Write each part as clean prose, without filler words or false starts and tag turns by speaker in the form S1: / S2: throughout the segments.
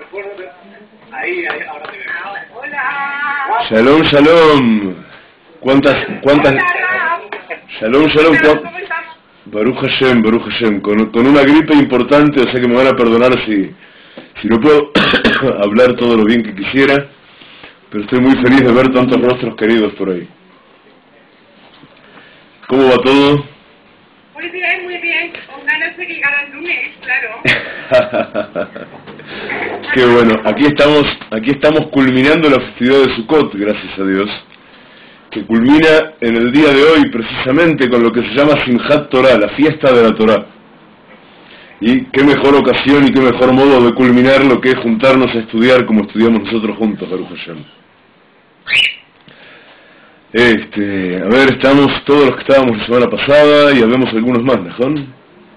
S1: Shalom, shalom. ¿Cuántas? Shalom, shalom. Baruch Hashem. Con una gripe importante, o sea que me van a perdonar si no puedo hablar todo lo bien que quisiera, pero estoy muy feliz de ver tantos rostros queridos por ahí. ¿Cómo va todo?
S2: Muy bien. Con ganas de llegar al lunes, claro.
S1: Qué bueno. Aquí estamos culminando la festividad de Sukkot, gracias a Dios, que culmina en el día de hoy precisamente con lo que se llama Simchat Torah, la fiesta de la Torah. Y qué mejor ocasión y qué mejor modo de culminar lo que es juntarnos a estudiar como estudiamos nosotros juntos, Baruch Hashem. A ver, estamos todos los que estábamos la semana pasada y habemos algunos más, ¿Najón?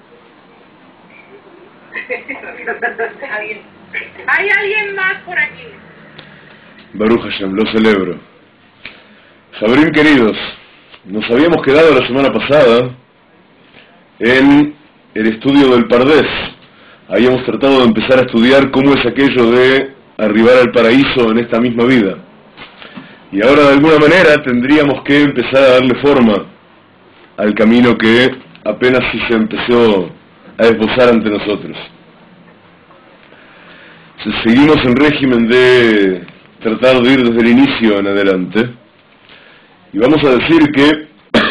S2: ¿Hay alguien más por aquí?
S1: Baruch Hashem, lo celebro. Sabrim queridos, nos habíamos quedado la semana pasada en el estudio del Pardés. Habíamos tratado de empezar a estudiar cómo es aquello de arribar al paraíso en esta misma vida. Y ahora de alguna manera tendríamos que empezar a darle forma al camino que apenas si se empezó a esbozar ante nosotros. Seguimos en régimen de tratar de ir desde el inicio en adelante. Y vamos a decir que,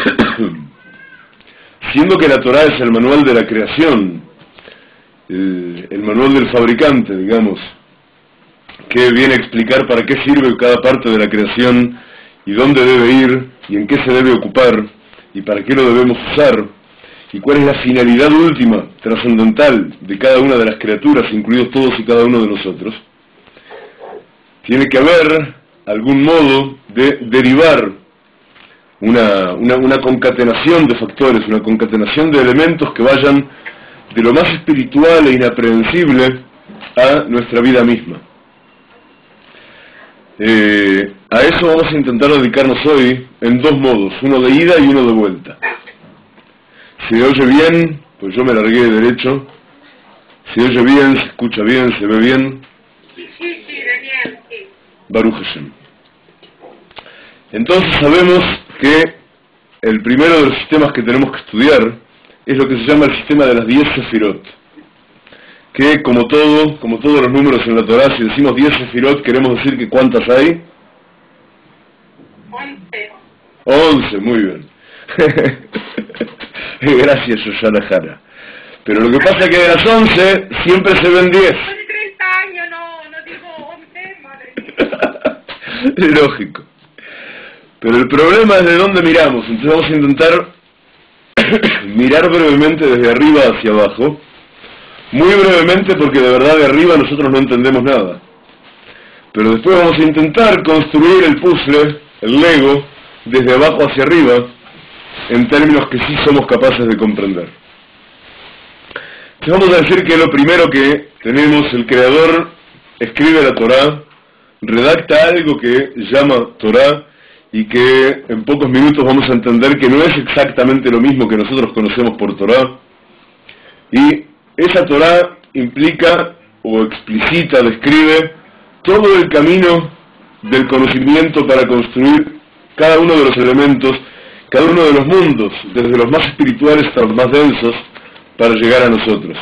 S1: siendo que la Torah es el manual de la creación, el manual del fabricante, digamos, que viene a explicar para qué sirve cada parte de la creación y dónde debe ir y en qué se debe ocupar y para qué lo debemos usar y cuál es la finalidad última, trascendental de cada una de las criaturas, incluidos todos y cada uno de nosotros, tiene que haber algún modo de derivar una concatenación de factores, una concatenación de elementos que vayan de lo más espiritual e inaprehensible a nuestra vida misma. A eso vamos a intentar dedicarnos hoy en dos modos, uno de ida y uno de vuelta. Si se oye bien, pues yo me largué derecho. Si oye bien, se escucha bien, se ve bien.
S2: Sí, de bien, sí.
S1: Baruch Hashem. Entonces sabemos que el primero de los sistemas que tenemos que estudiar es lo que se llama el sistema de las 10 sefirot. Que como todos los números en la Torah, si decimos 10 sefirot, queremos decir que ¿cuántas hay? 11, muy bien. Gracias, Shoshana Jara. Pero lo que pasa es que de las 11 siempre se ven 10.
S2: Hace 30 años no digo 11, madre mía.
S1: Lógico. Pero el problema es de dónde miramos. Entonces vamos a intentar mirar brevemente desde arriba hacia abajo. Muy brevemente porque de verdad de arriba nosotros no entendemos nada. Pero después vamos a intentar construir el puzzle, el Lego, desde abajo hacia arriba, en términos que sí somos capaces de comprender. Entonces vamos a decir que lo primero que tenemos, el Creador escribe la Torah, redacta algo que llama Torah, y que en pocos minutos vamos a entender que no es exactamente lo mismo que nosotros conocemos por Torah, y esa Torah implica o explicita, describe todo el camino del conocimiento para construir cada uno de los elementos, cada uno de los mundos, desde los más espirituales hasta los más densos, para llegar a nosotros.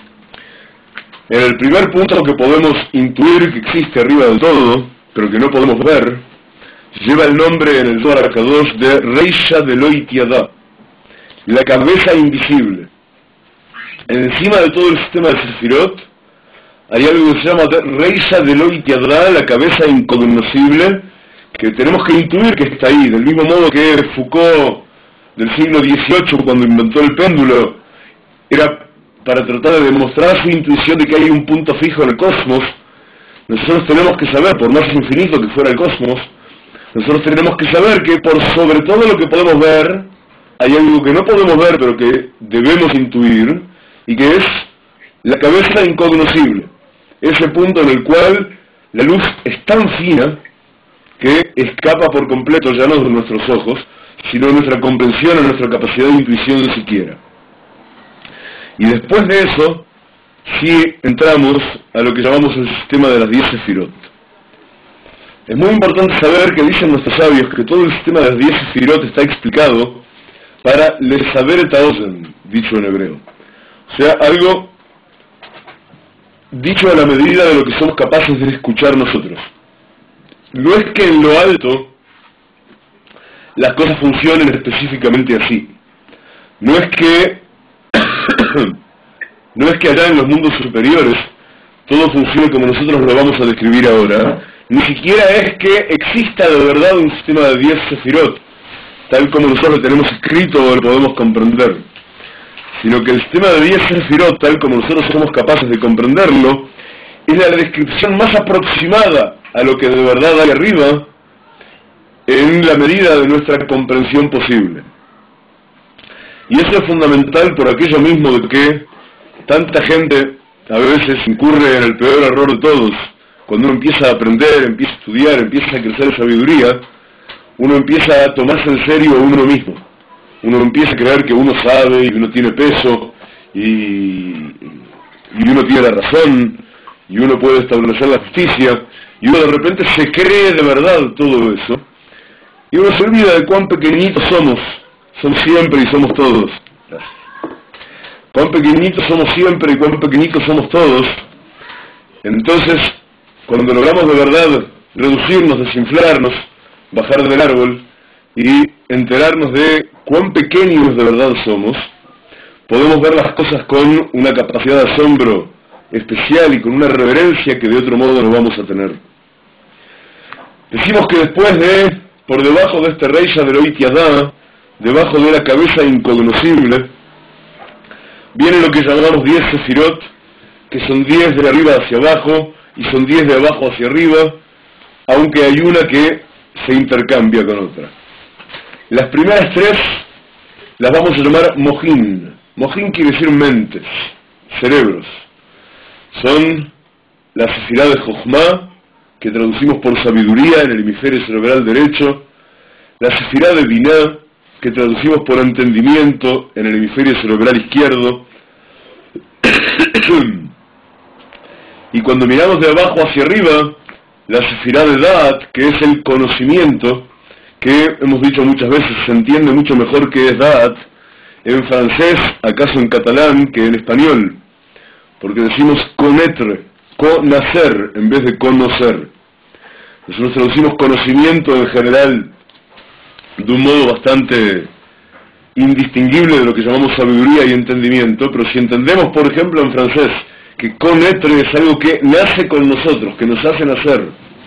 S1: En el primer punto que podemos intuir que existe arriba del todo, pero que no podemos ver, lleva el nombre en el Zohar HaKadosh de Reisha de Lo Yadá, la cabeza invisible. Encima de todo el sistema de Sefirot hay algo que se llama Reisha de Lo Yadá, la cabeza incognoscible, que tenemos que intuir que está ahí, del mismo modo que Foucault del siglo XVIII, cuando inventó el péndulo, era para tratar de demostrar su intuición de que hay un punto fijo en el cosmos. Nosotros tenemos que saber, por más infinito que fuera el cosmos, nosotros tenemos que saber que por sobre todo lo que podemos ver, hay algo que no podemos ver pero que debemos intuir, y que es la cabeza incognoscible, ese punto en el cual la luz es tan fina que escapa por completo ya no de nuestros ojos, sino de nuestra comprensión o nuestra capacidad de intuición siquiera. Y después de eso, si entramos a lo que llamamos el sistema de las 10 sefirot. Es muy importante saber que dicen nuestros sabios que todo el sistema de las 10 sefirot está explicado para lesaber et haozen, dicho en hebreo. O sea, algo dicho a la medida de lo que somos capaces de escuchar nosotros. No es que en lo alto las cosas funcionen específicamente así. No es que allá en los mundos superiores todo funcione como nosotros lo vamos a describir ahora. Ni siquiera es que exista de verdad un sistema de 10 sefirot, tal como nosotros lo tenemos escrito o lo podemos comprender, sino que el sistema de 10 sefirot, tal como nosotros somos capaces de comprenderlo, es la descripción más aproximada a lo que de verdad hay arriba en la medida de nuestra comprensión posible. Y eso es fundamental por aquello mismo de que tanta gente a veces incurre en el peor error de todos. Cuando uno empieza a aprender, empieza a estudiar, empieza a crecer en sabiduría, uno empieza a tomarse en serio a uno mismo. Uno empieza a creer que uno sabe y uno tiene peso y uno tiene la razón y uno puede establecer la justicia y uno de repente se cree de verdad todo eso y uno se olvida de cuán pequeñitos somos siempre y somos todos. Gracias. Cuán pequeñitos somos siempre y cuán pequeñitos somos todos. Entonces, cuando logramos de verdad reducirnos, desinflarnos, bajar del árbol y enterarnos de cuán pequeños de verdad somos, podemos ver las cosas con una capacidad de asombro especial y con una reverencia que de otro modo no vamos a tener. Decimos que después de, por debajo de este rey Yaderoit Yadá, debajo de la cabeza incognoscible, viene lo que llamamos 10 sefirot, que son 10 de arriba hacia abajo y son 10 de abajo hacia arriba, aunque hay una que se intercambia con otra. Las primeras 3 las vamos a llamar Mohin. Mohin quiere decir mentes, cerebros. Son la sefirá de Jochma, que traducimos por sabiduría en el hemisferio cerebral derecho, la sefirá de Biná, que traducimos por entendimiento en el hemisferio cerebral izquierdo, y cuando miramos de abajo hacia arriba, la sefirá de Da'at, que es el conocimiento, que hemos dicho muchas veces, se entiende mucho mejor que es Da'at, en francés, acaso en catalán, que en español, porque decimos connaître, conacer, en vez de conocer. Nosotros traducimos conocimiento en general de un modo bastante indistinguible de lo que llamamos sabiduría y entendimiento, pero si entendemos, por ejemplo, en francés, que connaître es algo que nace con nosotros, que nos hace nacer.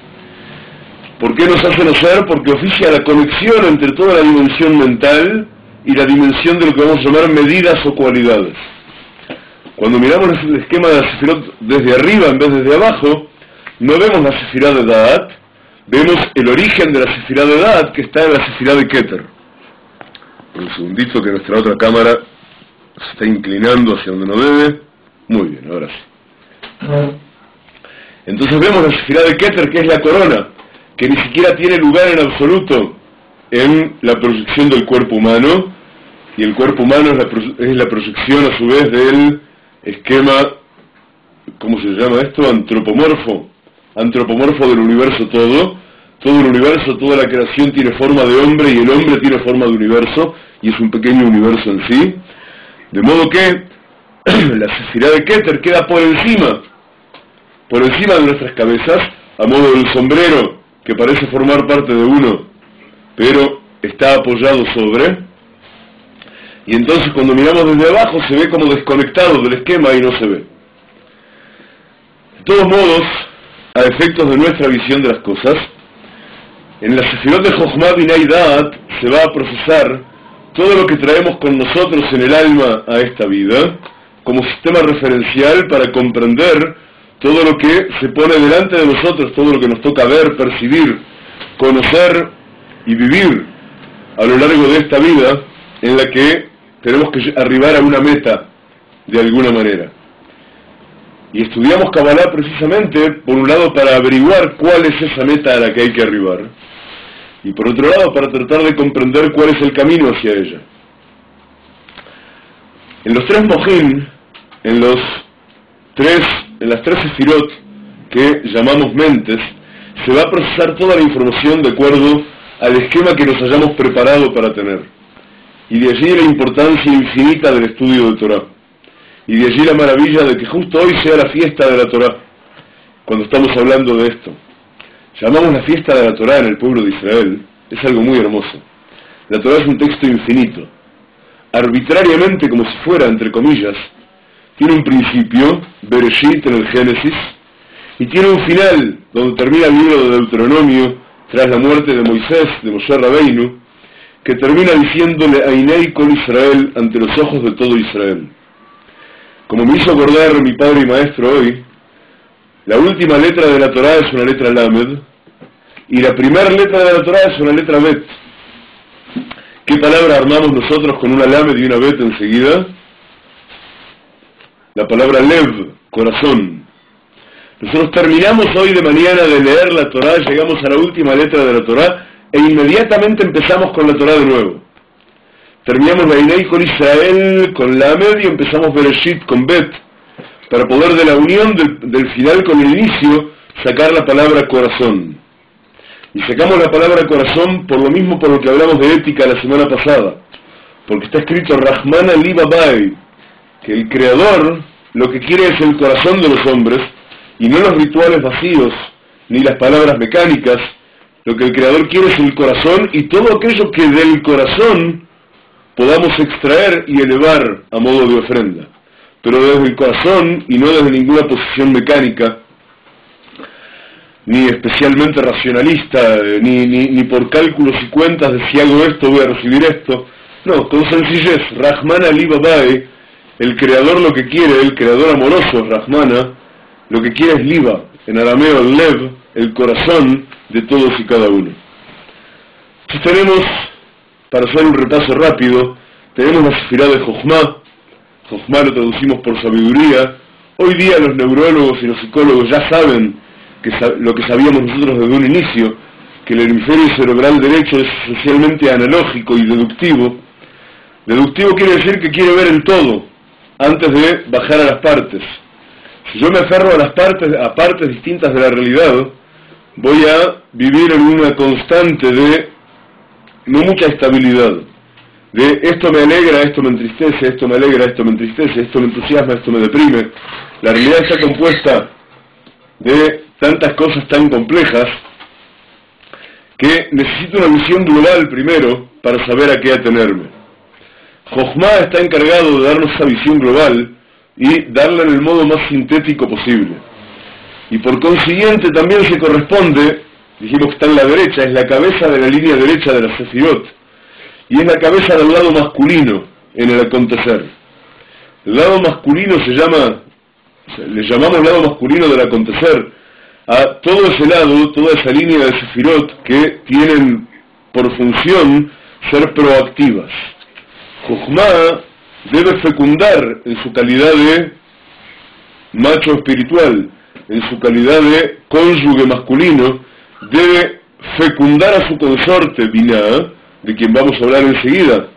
S1: ¿Por qué nos hace nacer? Porque oficia la conexión entre toda la dimensión mental y la dimensión de lo que vamos a llamar medidas o cualidades. Cuando miramos el esquema de la sefirot desde arriba en vez de desde abajo, no vemos la sefirá de Da'at, vemos el origen de la sefirá de Da'at que está en la sefirá de Keter. Por un segundito que nuestra otra cámara se está inclinando hacia donde no debe. Muy bien, ahora sí. Entonces vemos la sefirá de Keter, que es la corona, que ni siquiera tiene lugar en absoluto en la proyección del cuerpo humano, y el cuerpo humano es la proyección a su vez del esquema, ¿cómo se llama esto? Antropomorfo del universo todo el universo, toda la creación tiene forma de hombre y el hombre tiene forma de universo, y es un pequeño universo en sí, de modo que la sefirá de Keter queda por encima de nuestras cabezas, a modo del sombrero que parece formar parte de uno, pero está apoyado sobre, y entonces cuando miramos desde abajo se ve como desconectado del esquema y no se ve. De todos modos, a efectos de nuestra visión de las cosas, en la sefirot de Jochma, Biná y Da'at se va a procesar todo lo que traemos con nosotros en el alma a esta vida, como sistema referencial para comprender todo lo que se pone delante de nosotros, todo lo que nos toca ver, percibir, conocer y vivir a lo largo de esta vida, en la que tenemos que arribar a una meta de alguna manera. Y estudiamos Kabbalah precisamente, por un lado, para averiguar cuál es esa meta a la que hay que arribar, y por otro lado, para tratar de comprender cuál es el camino hacia ella. En los 3 Mohin, en los en las tres sefirot que llamamos mentes, se va a procesar toda la información de acuerdo al esquema que nos hayamos preparado para tener. Y de allí la importancia infinita del estudio de Torah. Y de allí la maravilla de que justo hoy sea la fiesta de la Torah, cuando estamos hablando de esto. Llamamos la fiesta de la Torah en el pueblo de Israel, es algo muy hermoso. La Torah es un texto infinito. Arbitrariamente, como si fuera, entre comillas, tiene un principio, Bereshit en el Génesis, y tiene un final, donde termina el libro de Deuteronomio, tras la muerte de Moisés, de Moshe Rabbeinu, que termina diciéndole a Einei Kol Israel ante los ojos de todo Israel. Como me hizo acordar mi padre y maestro hoy, la última letra de la Torah es una letra Lamed, y la primera letra de la Torah es una letra Bet. ¿Qué palabra armamos nosotros con una Lamed y una Bet enseguida? La palabra Lev, corazón. Nosotros terminamos hoy de mañana de leer la Torah, llegamos a la última letra de la Torah, e inmediatamente empezamos con la Torah de nuevo. Terminamos la Einei Kol Israel con Lamed y empezamos Bereshit con Bet, para poder de la unión del final con el inicio sacar la palabra corazón. Y sacamos la palabra corazón por lo mismo por lo que hablamos de ética la semana pasada, porque está escrito Rahman Ali Babai, que el Creador lo que quiere es el corazón de los hombres, y no los rituales vacíos, ni las palabras mecánicas. Lo que el Creador quiere es el corazón y todo aquello que del corazón podamos extraer y elevar a modo de ofrenda. Pero desde el corazón y no desde ninguna posición mecánica, ni especialmente racionalista, ni por cálculos y cuentas de si hago esto voy a recibir esto. No, con sencillez, Rahman Ali Babai, el Creador lo que quiere, el Creador amoroso, Rahmana, lo que quiere es Liba, en arameo el Lev, el corazón de todos y cada uno. Entonces tenemos, para hacer un repaso rápido, tenemos la sefirá de Jochma. Jochma lo traducimos por sabiduría. Hoy día los neurólogos y los psicólogos ya saben lo que sabíamos nosotros desde un inicio, que el hemisferio cerebral derecho es esencialmente analógico y deductivo. Deductivo quiere decir que quiere ver el todo, antes de bajar a las partes. Si yo me aferro a partes distintas de la realidad, voy a vivir en una constante de no mucha estabilidad. De esto me alegra, esto me entristece, esto me alegra, esto me entristece, esto me entusiasma, esto me deprime. La realidad está compuesta de tantas cosas tan complejas que necesito una visión global primero para saber a qué atenerme. Jochma está encargado de darnos esa visión global y darla en el modo más sintético posible. Y por consiguiente también se corresponde, dijimos que está en la derecha, es la cabeza de la línea derecha de la Sefirot, y es la cabeza del lado masculino en el acontecer. El lado masculino le llamamos lado masculino del acontecer a todo ese lado, toda esa línea de Sefirot que tienen por función ser proactivas. Jochma debe fecundar en su calidad de macho espiritual, en su calidad de cónyuge masculino, debe fecundar a su consorte Binah, de quien vamos a hablar enseguida.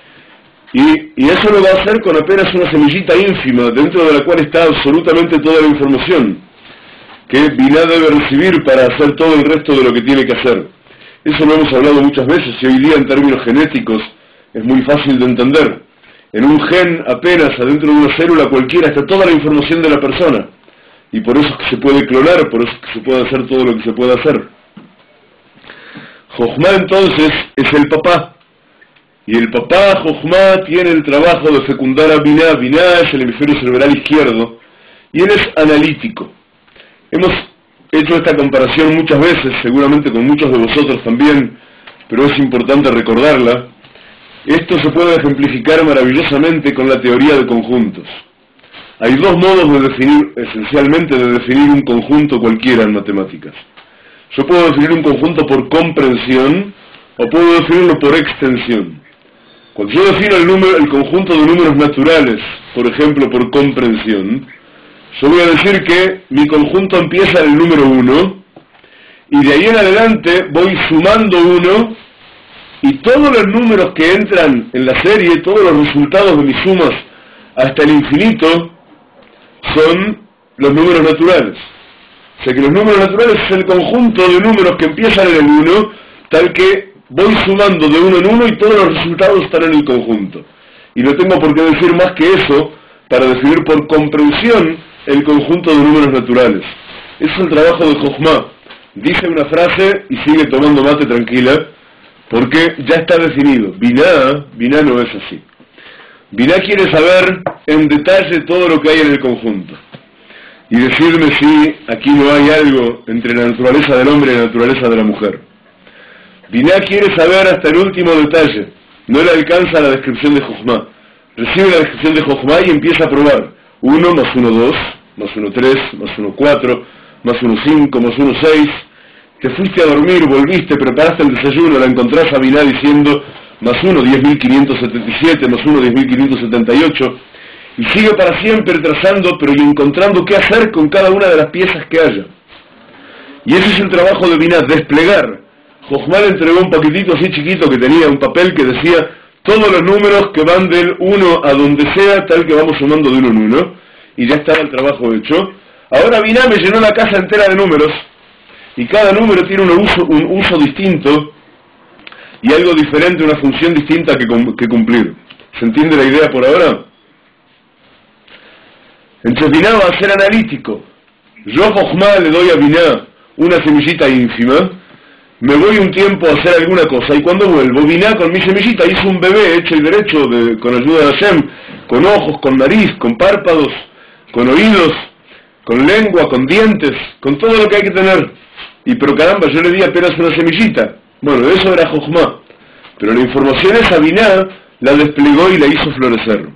S1: Y eso lo va a hacer con apenas una semillita ínfima, dentro de la cual está absolutamente toda la información que Binah debe recibir para hacer todo el resto de lo que tiene que hacer. Eso lo hemos hablado muchas veces, y hoy día en términos genéticos es muy fácil de entender. En un gen, apenas adentro de una célula cualquiera, está toda la información de la persona. Y por eso es que se puede clonar, por eso es que se puede hacer todo lo que se puede hacer. Jochma entonces es el papá. Y el papá, Jochma, tiene el trabajo de fecundar a Binah. Binah es el hemisferio cerebral izquierdo. Y él es analítico. Hemos hecho esta comparación muchas veces, seguramente con muchos de vosotros también, pero es importante recordarla. Esto se puede ejemplificar maravillosamente con la teoría de conjuntos. Hay dos modos de definir, esencialmente, de definir un conjunto cualquiera en matemáticas. Yo puedo definir un conjunto por comprensión o puedo definirlo por extensión. Cuando yo defino el conjunto de números naturales, por ejemplo, por comprensión, yo voy a decir que mi conjunto empieza en el número 1 y de ahí en adelante voy sumando 1 y todos los números que entran en la serie, todos los resultados de mis sumas hasta el infinito, son los números naturales. O sea que los números naturales es el conjunto de números que empiezan en el 1, tal que voy sumando de uno en uno y todos los resultados están en el conjunto. Y no tengo por qué decir más que eso para definir por comprensión el conjunto de números naturales. Ese es el trabajo de Jochma. Dice una frase y sigue tomando mate tranquila, porque ya está definido. Biná no es así. Biná quiere saber en detalle todo lo que hay en el conjunto. Y decirme si aquí no hay algo entre la naturaleza del hombre y la naturaleza de la mujer. Biná quiere saber hasta el último detalle. No le alcanza la descripción de Jochma. Recibe la descripción de Jochma y empieza a probar. 1 más 1, 2, más 1, 3, más 1, 4, más 1, 5, más 1, 6. Te fuiste a dormir, volviste, preparaste el desayuno, la encontrás a Biná diciendo más 1, 10.577, más 1, 10.578. Y sigue para siempre trazando, pero y encontrando qué hacer con cada una de las piezas que haya. Y ese es el trabajo de Biná, desplegar. Jochma le entregó un paquetito así chiquito que tenía un papel que decía todos los números que van del 1 a donde sea, tal que vamos sumando de uno en uno, y ya estaba el trabajo hecho. Ahora Biná me llenó la casa entera de números, y cada número tiene un uso distinto, y algo diferente, una función distinta que cumplir. ¿Se entiende la idea por ahora? Entonces Biná va a ser analítico. Yo, Jochma, le doy a Biná una semillita ínfima, me voy un tiempo a hacer alguna cosa, y cuando vuelvo, Biná con mi semillita hizo un bebé hecho y derecho, con ayuda de Hashem, con ojos, con nariz, con párpados, con oídos, con lengua, con dientes, con todo lo que hay que tener. Pero caramba, yo le di apenas una semillita. Bueno, eso era Jochma. Pero la información esa Biná la desplegó y la hizo florecer.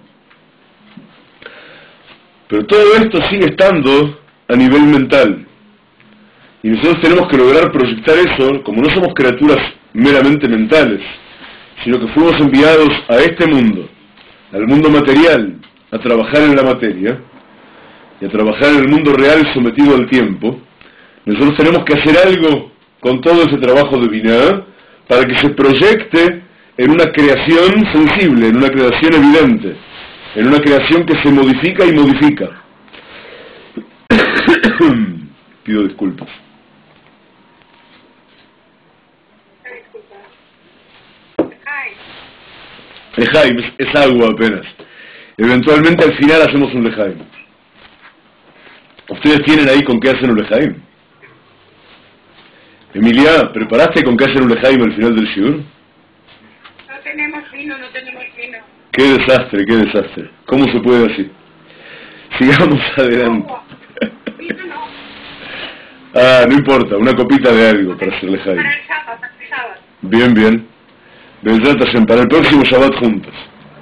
S1: Pero todo esto sigue estando a nivel mental. Y nosotros tenemos que lograr proyectar eso, como no somos criaturas meramente mentales, sino que fuimos enviados a este mundo, al mundo material, a trabajar en la materia, y a trabajar en el mundo real sometido al tiempo. Nosotros tenemos que hacer algo con todo ese trabajo de Biná, para que se proyecte en una creación sensible, en una creación evidente, en una creación que se modifica y modifica. Pido disculpas. Lejaim, es agua apenas. Eventualmente al final hacemos un lejaim. ¿Ustedes tienen ahí con qué hacen un lejaim? Emilia, ¿preparaste con qué hacer un lejaim al final del shiur?
S2: No tenemos vino, no tenemos vino.
S1: Qué desastre, qué desastre. ¿Cómo se puede así? Sigamos adelante.
S2: Vino no.
S1: No importa, una copita de algo para hacer lejaim.
S2: Para el sábado.
S1: Bien, bien. Bezrat Hashem, para el próximo Shabbat juntos.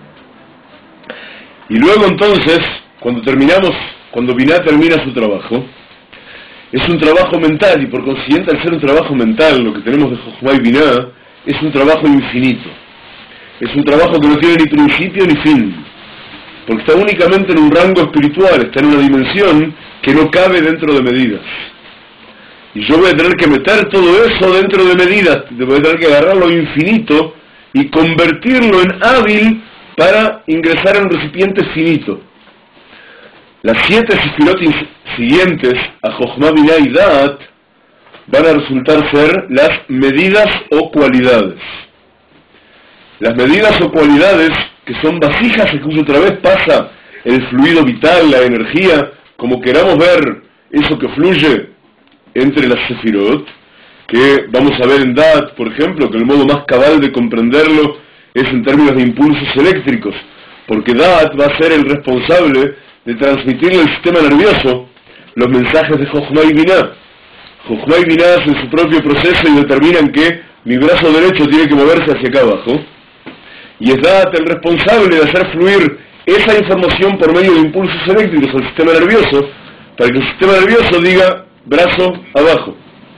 S1: Y luego entonces, cuando Biná termina su trabajo, es un trabajo mental, y por consiguiente al ser un trabajo mental, lo que tenemos de Jochma y Biná, es un trabajo infinito. Es un trabajo que no tiene ni principio ni fin, porque está únicamente en un rango espiritual, está en una dimensión que no cabe dentro de medidas. Y yo voy a tener que meter todo eso dentro de medidas, voy a tener que agarrar lo infinito y convertirlo en hábil para ingresar en un recipiente finito. Las 7 sefirot siguientes a Jochma, Biná y Da'at van a resultar ser las medidas o cualidades. Las medidas o cualidades que son vasijas en cuyo otra vez pasa el fluido vital, la energía, como queramos ver eso que fluye entre las sefirot, que vamos a ver en Da'at, por ejemplo, que el modo más cabal de comprenderlo es en términos de impulsos eléctricos, porque Da'at va a ser el responsable de transmitirle al sistema nervioso los mensajes de Jochma y Biná. Jochma y Biná hacen su propio proceso y determinan que mi brazo derecho tiene que moverse hacia acá abajo, y es Da'at el responsable de hacer fluir esa información por medio de impulsos eléctricos al sistema nervioso, para que el sistema nervioso diga brazo abajo.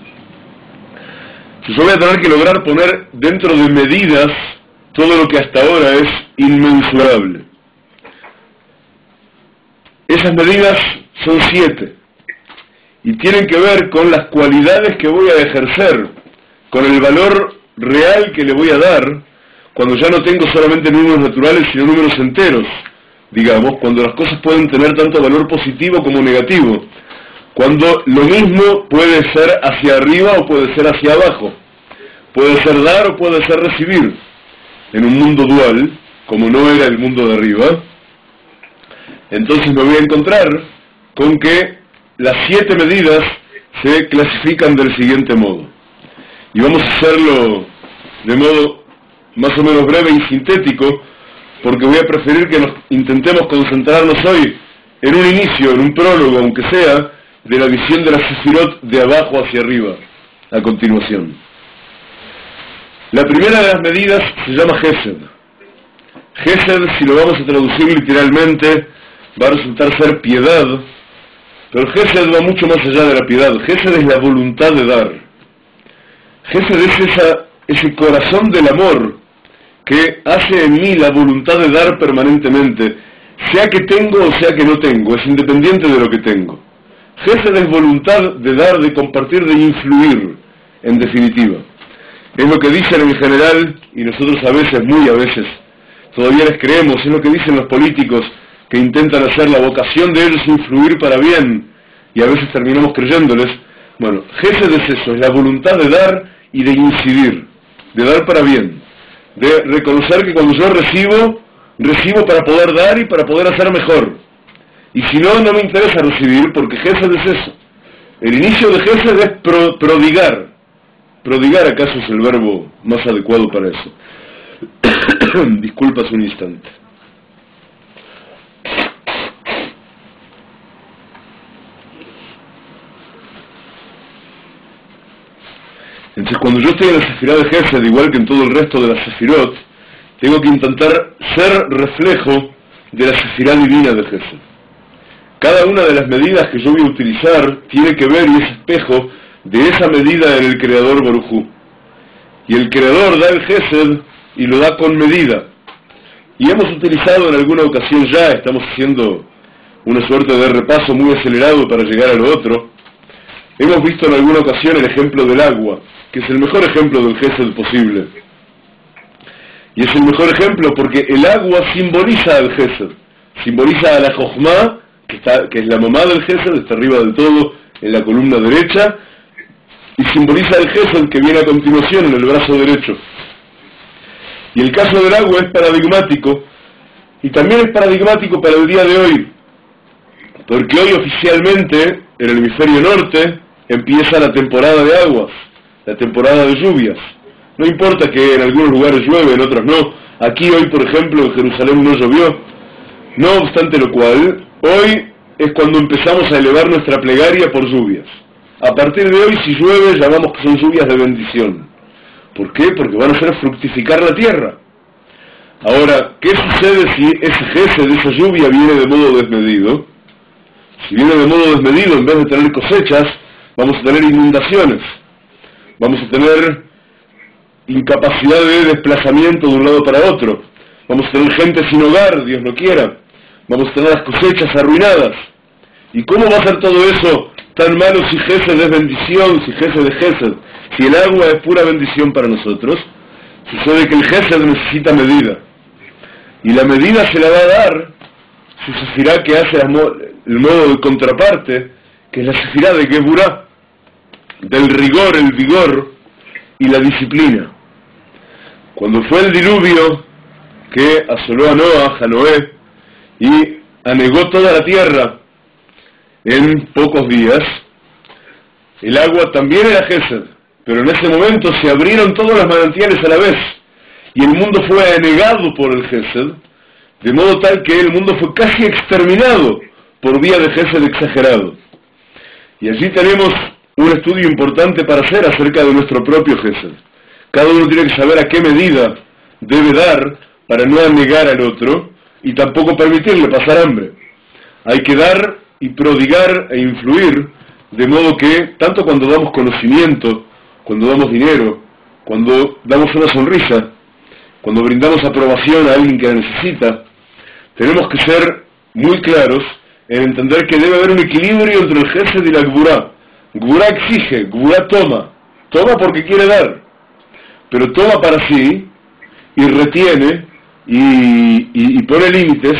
S1: Yo voy a tener que lograr poner dentro de medidas todo lo que hasta ahora es inmensurable. Esas medidas son 7 y tienen que ver con las cualidades que voy a ejercer, con el valor real que le voy a dar cuando ya no tengo solamente números naturales sino números enteros, digamos, cuando las cosas pueden tener tanto valor positivo como negativo, cuando lo mismo puede ser hacia arriba o puede ser hacia abajo, puede ser dar o puede ser recibir. En un mundo dual, como no era el mundo de arriba, entonces me voy a encontrar con que las 7 medidas se clasifican del siguiente modo. Y vamos a hacerlo de modo más o menos breve y sintético, porque voy a preferir que nos intentemos concentrarnos hoy en un inicio, en un prólogo, aunque sea, de la visión de la Sefirot de abajo hacia arriba, a continuación. La primera de las medidas se llama Gesed. Gesed, si lo vamos a traducir literalmente, va a resultar ser piedad, pero Gesed va mucho más allá de la piedad. Gesed es la voluntad de dar. Gesed es ese corazón del amor que hace en mí la voluntad de dar permanentemente, sea que tengo o sea que no tengo, es independiente de lo que tengo. Gesed es voluntad de dar, de compartir, de influir, en definitiva. Es lo que dicen en general, y nosotros a veces, muy a veces, todavía les creemos, es lo que dicen los políticos, que intentan hacer la vocación de ellos influir para bien, y a veces terminamos creyéndoles. Bueno, Gesed es eso, es la voluntad de dar y de incidir, de dar para bien, de reconocer que cuando yo recibo para poder dar y para poder hacer mejor. Y si no, no me interesa recibir, porque Gesed es eso. El inicio de Gesed es prodigar. Prodigar, ¿acaso es el verbo más adecuado para eso? Disculpas un instante. Entonces, cuando yo estoy en la Sefirá de Gesed, igual que en todo el resto de las Sefirot, tengo que intentar ser reflejo de la Sefirá divina de Gesed. Cada una de las medidas que yo voy a utilizar tiene que ver y es espejo de esa medida en el Creador Baruj Hu. Y el Creador da el Gesed y lo da con medida. Y hemos utilizado en alguna ocasión ya, estamos haciendo una suerte de repaso muy acelerado para llegar a lo otro. Hemos visto en alguna ocasión el ejemplo del agua, que es el mejor ejemplo del Gesed posible. Y es el mejor ejemplo porque el agua simboliza al Gesed, simboliza a la Jochma, que es la mamá del Gesed, está arriba del todo en la columna derecha, y simboliza el Gesed que viene a continuación en el brazo derecho. Y el caso del agua es paradigmático, y también es paradigmático para el día de hoy, porque hoy oficialmente en el hemisferio norte empieza la temporada de aguas, la temporada de lluvias. No importa que en algunos lugares llueve, en otros no. Aquí hoy, por ejemplo, en Jerusalén no llovió. No obstante lo cual, hoy es cuando empezamos a elevar nuestra plegaria por lluvias. A partir de hoy, si llueve, llamamos que son lluvias de bendición. ¿Por qué? Porque van a hacer fructificar la tierra. Ahora, ¿qué sucede si ese Gesed, esa lluvia, viene de modo desmedido? Si viene de modo desmedido, en vez de tener cosechas, vamos a tener inundaciones. Vamos a tener incapacidad de desplazamiento de un lado para otro. Vamos a tener gente sin hogar, Dios no quiera. Vamos a tener las cosechas arruinadas. ¿Y cómo va a ser todo eso tan malo si Gesed es bendición, si Gesed es Gesed? Si el agua es pura bendición para nosotros, sucede que el Gesed necesita medida. Y la medida se la va a dar su Sefirá que hace el modo de contraparte, que es la Sefirá de Geburá, del rigor, el vigor y la disciplina. Cuando fue el diluvio que asoló a Noé, y anegó toda la tierra en pocos días, el agua también era Gesed, pero en ese momento se abrieron todos los manantiales a la vez, y el mundo fue anegado por el Gesed, de modo tal que el mundo fue casi exterminado por vía de Gesed exagerado. Y allí tenemos un estudio importante para hacer acerca de nuestro propio Gesed. Cada uno tiene que saber a qué medida debe dar para no anegar al otro y tampoco permitirle pasar hambre. Hay que dar y prodigar e influir, de modo que, tanto cuando damos conocimiento, cuando damos dinero, cuando damos una sonrisa, cuando brindamos aprobación a alguien que la necesita, tenemos que ser muy claros en entender que debe haber un equilibrio entre el Gesed y la Gburá. Gburá exige, Gburá toma porque quiere dar, pero toma para sí y retiene y pone límites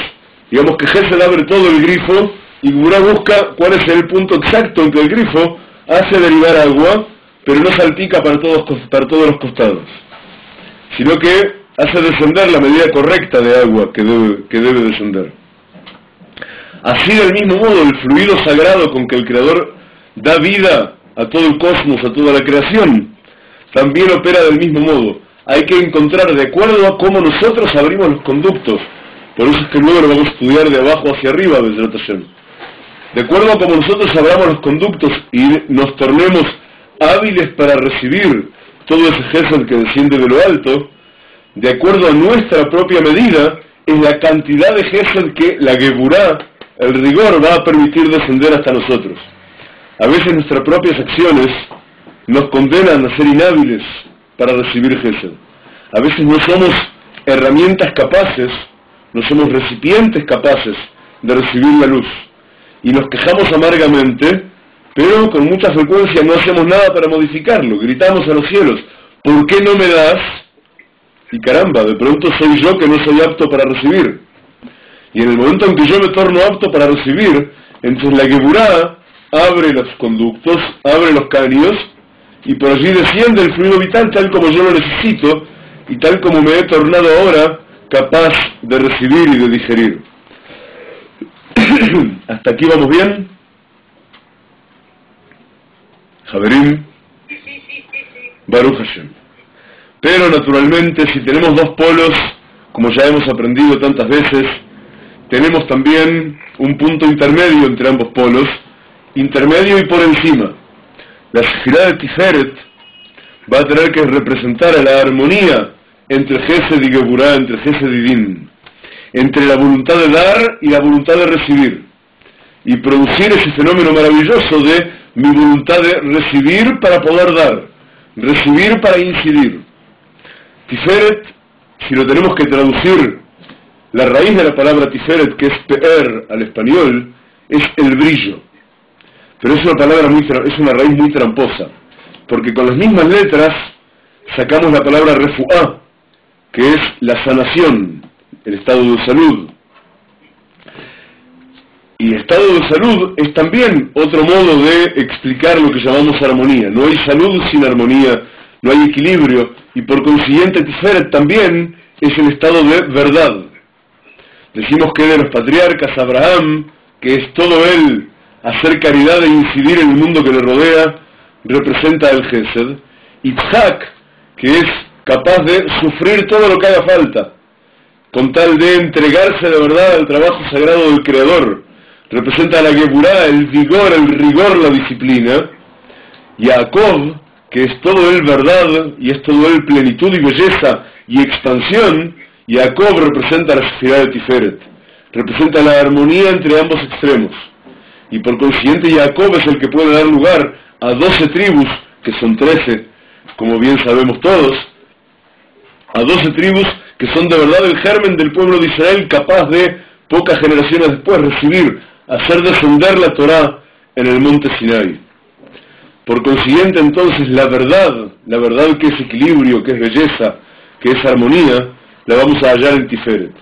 S1: Digamos que Gesed abre todo el grifo y Geburah busca cuál es el punto exacto en que el grifo hace derivar agua, pero no salpica para todos los costados, sino que hace descender la medida correcta de agua que debe descender. Así, del mismo modo, el fluido sagrado con que el Creador da vida a todo el cosmos, a toda la creación, también opera del mismo modo. Hay que encontrar, de acuerdo a cómo nosotros abrimos los conductos, por eso es que luego lo vamos a estudiar de abajo hacia arriba, Bezrat Hashem. De acuerdo a cómo nosotros abramos los conductos y nos tornemos hábiles para recibir todo ese Gesed que desciende de lo alto, de acuerdo a nuestra propia medida, es la cantidad de Gesed que la Geburah, el rigor, va a permitir descender hasta nosotros. A veces nuestras propias acciones nos condenan a ser inhábiles para recibir Gesed. A veces no somos herramientas capaces, no somos recipientes capaces de recibir la luz. Y nos quejamos amargamente, pero con mucha frecuencia no hacemos nada para modificarlo. Gritamos a los cielos, ¿por qué no me das? Y caramba, de pronto soy yo que no soy apto para recibir. Y en el momento en que yo me torno apto para recibir, entonces la Geburah abre los conductos, abre los cánidos, y por allí desciende el fluido vital tal como yo lo necesito, y tal como me he tornado ahora capaz de recibir y de digerir. ¿Hasta aquí vamos bien? Javerim, Baruch Hashem. Pero naturalmente, si tenemos dos polos, como ya hemos aprendido tantas veces, tenemos también un punto intermedio entre ambos polos, intermedio y por encima. La Sefirá de Tiferet va a tener que representar a la armonía entre Gesed y Geburah, entre Gesed y Din, entre la voluntad de dar y la voluntad de recibir, y producir ese fenómeno maravilloso de mi voluntad de recibir para poder dar, recibir para incidir. Tiferet, si lo tenemos que traducir, la raíz de la palabra Tiferet, que es pe'er al español, es el brillo. Pero es una raíz muy tramposa, porque con las mismas letras sacamos la palabra refuá, que es la sanación, el estado de salud. Y estado de salud es también otro modo de explicar lo que llamamos armonía. No hay salud sin armonía, no hay equilibrio, y por consiguiente Tiferet también es el estado de verdad. Decimos que de los patriarcas, Abraham, que es todo él hacer caridad e incidir en el mundo que le rodea, representa el Gesed. Yitzhak, que es capaz de sufrir todo lo que haga falta, con tal de entregarse de verdad al trabajo sagrado del Creador, representa la Geburah, el vigor, el rigor, la disciplina. Jacob, que es todo él verdad, y es todo él plenitud y belleza y expansión, Jacob representa la Sefirá de Tiferet, representa la armonía entre ambos extremos. Y por consiguiente Jacob es el que puede dar lugar a 12 tribus, que son 13, como bien sabemos todos, a 12 tribus que son de verdad el germen del pueblo de Israel, capaz de, pocas generaciones después, recibir, hacer descender la Torá en el monte Sinai. Por consiguiente, entonces, la verdad que es equilibrio, que es belleza, que es armonía, la vamos a hallar en Tiferet,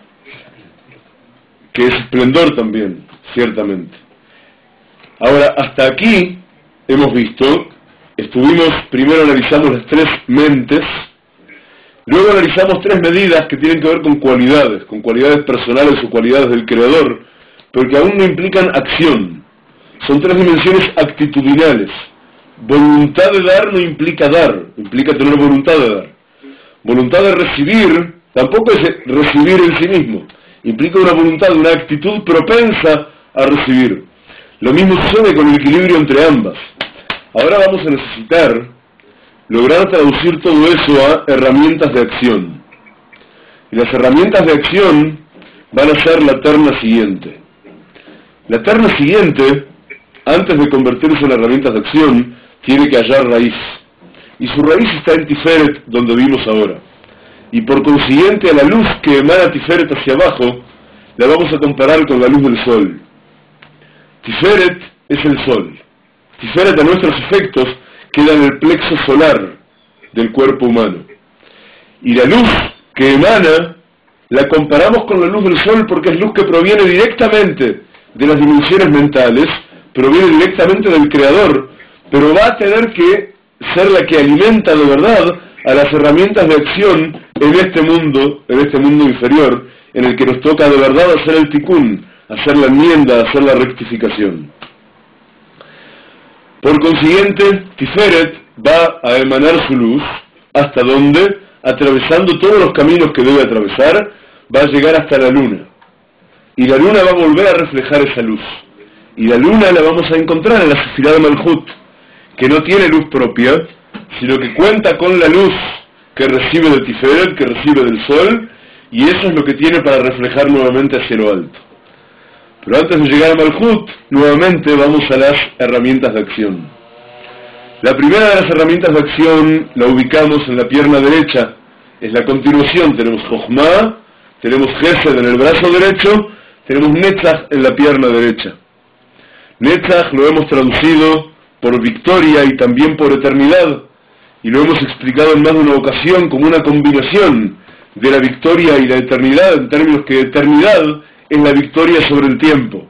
S1: que es esplendor también, ciertamente. Ahora, hasta aquí hemos visto, primero analizamos las tres mentes, luego analizamos tres medidas que tienen que ver con cualidades personales o cualidades del Creador, pero que aún no implican acción. Son tres dimensiones actitudinales. Voluntad de dar no implica dar, implica tener voluntad de dar. Voluntad de recibir tampoco es recibir en sí mismo, implica una voluntad, una actitud propensa a recibir. Lo mismo sucede con el equilibrio entre ambas. Ahora vamos a necesitar lograr traducir todo eso a herramientas de acción. Y las herramientas de acción van a ser la terna siguiente. La terna siguiente, antes de convertirse en herramientas de acción, tiene que hallar raíz. Y su raíz está en Tiferet, donde vimos ahora. Y por consiguiente, a la luz que emana Tiferet hacia abajo, la vamos a comparar con la luz del sol. Tiferet es el sol. Tiferet, a nuestros efectos, queda en el plexo solar del cuerpo humano. Y la luz que emana la comparamos con la luz del sol porque es luz que proviene directamente de las dimensiones mentales, proviene directamente del Creador, pero va a tener que ser la que alimenta de verdad a las herramientas de acción en este mundo inferior, en el que nos toca de verdad hacer el tikkun, hacer la enmienda, hacer la rectificación. Por consiguiente, Tiferet va a emanar su luz, ¿hasta dónde? Atravesando todos los caminos que debe atravesar, va a llegar hasta la luna. Y la luna va a volver a reflejar esa luz. Y la luna la vamos a encontrar en la Sefirá de Malhut, que no tiene luz propia, sino que cuenta con la luz que recibe de Tiferet, que recibe del sol, y eso es lo que tiene para reflejar nuevamente hacia lo alto. Pero antes de llegar a Malhut, nuevamente vamos a las herramientas de acción. La primera de las herramientas de acción la ubicamos en la pierna derecha, es la continuación. Tenemos Jochma, tenemos Gesed en el brazo derecho, tenemos Netzach en la pierna derecha. Netzach lo hemos traducido por victoria y también por eternidad, y lo hemos explicado en más de una ocasión como una combinación de la victoria y la eternidad, en términos que eternidad es la victoria sobre el tiempo.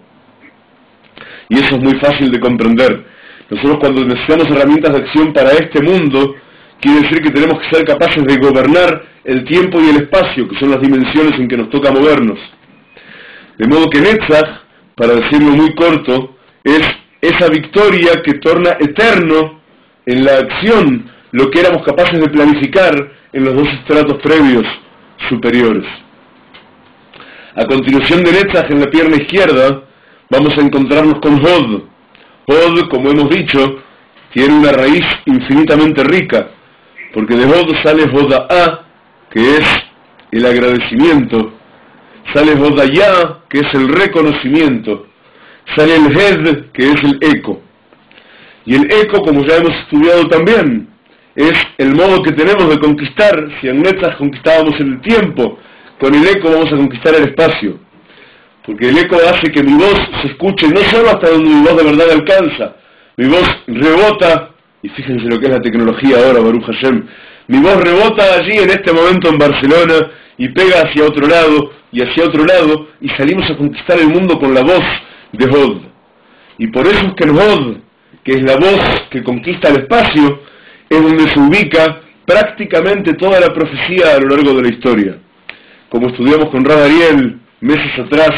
S1: Y eso es muy fácil de comprender. Nosotros cuando necesitamos herramientas de acción para este mundo, quiere decir que tenemos que ser capaces de gobernar el tiempo y el espacio, que son las dimensiones en que nos toca movernos. De modo que Netzach, para decirlo muy corto, es esa victoria que torna eterno en la acción lo que éramos capaces de planificar en los dos estratos previos superiores. A continuación de Netzach, en la pierna izquierda, vamos a encontrarnos con Hod. Hod, como hemos dicho, tiene una raíz infinitamente rica, porque de Hod sale Hoda'á, que es el agradecimiento, sale Hodayá, que es el reconocimiento, sale el Hed, que es el eco. Y el eco, como ya hemos estudiado también, es el modo que tenemos de conquistar. Si en Netzach conquistábamos el tiempo, con el eco vamos a conquistar el espacio. Porque el eco hace que mi voz se escuche no solo hasta donde mi voz de verdad alcanza, mi voz rebota, y fíjense lo que es la tecnología ahora, Baruch Hashem, mi voz rebota allí en este momento en Barcelona, y pega hacia otro lado, y hacia otro lado, y salimos a conquistar el mundo con la voz de Hod. Y por eso es que el Hod, que es la voz que conquista el espacio, es donde se ubica prácticamente toda la profecía a lo largo de la historia. Como estudiamos con Rab Ariel meses atrás,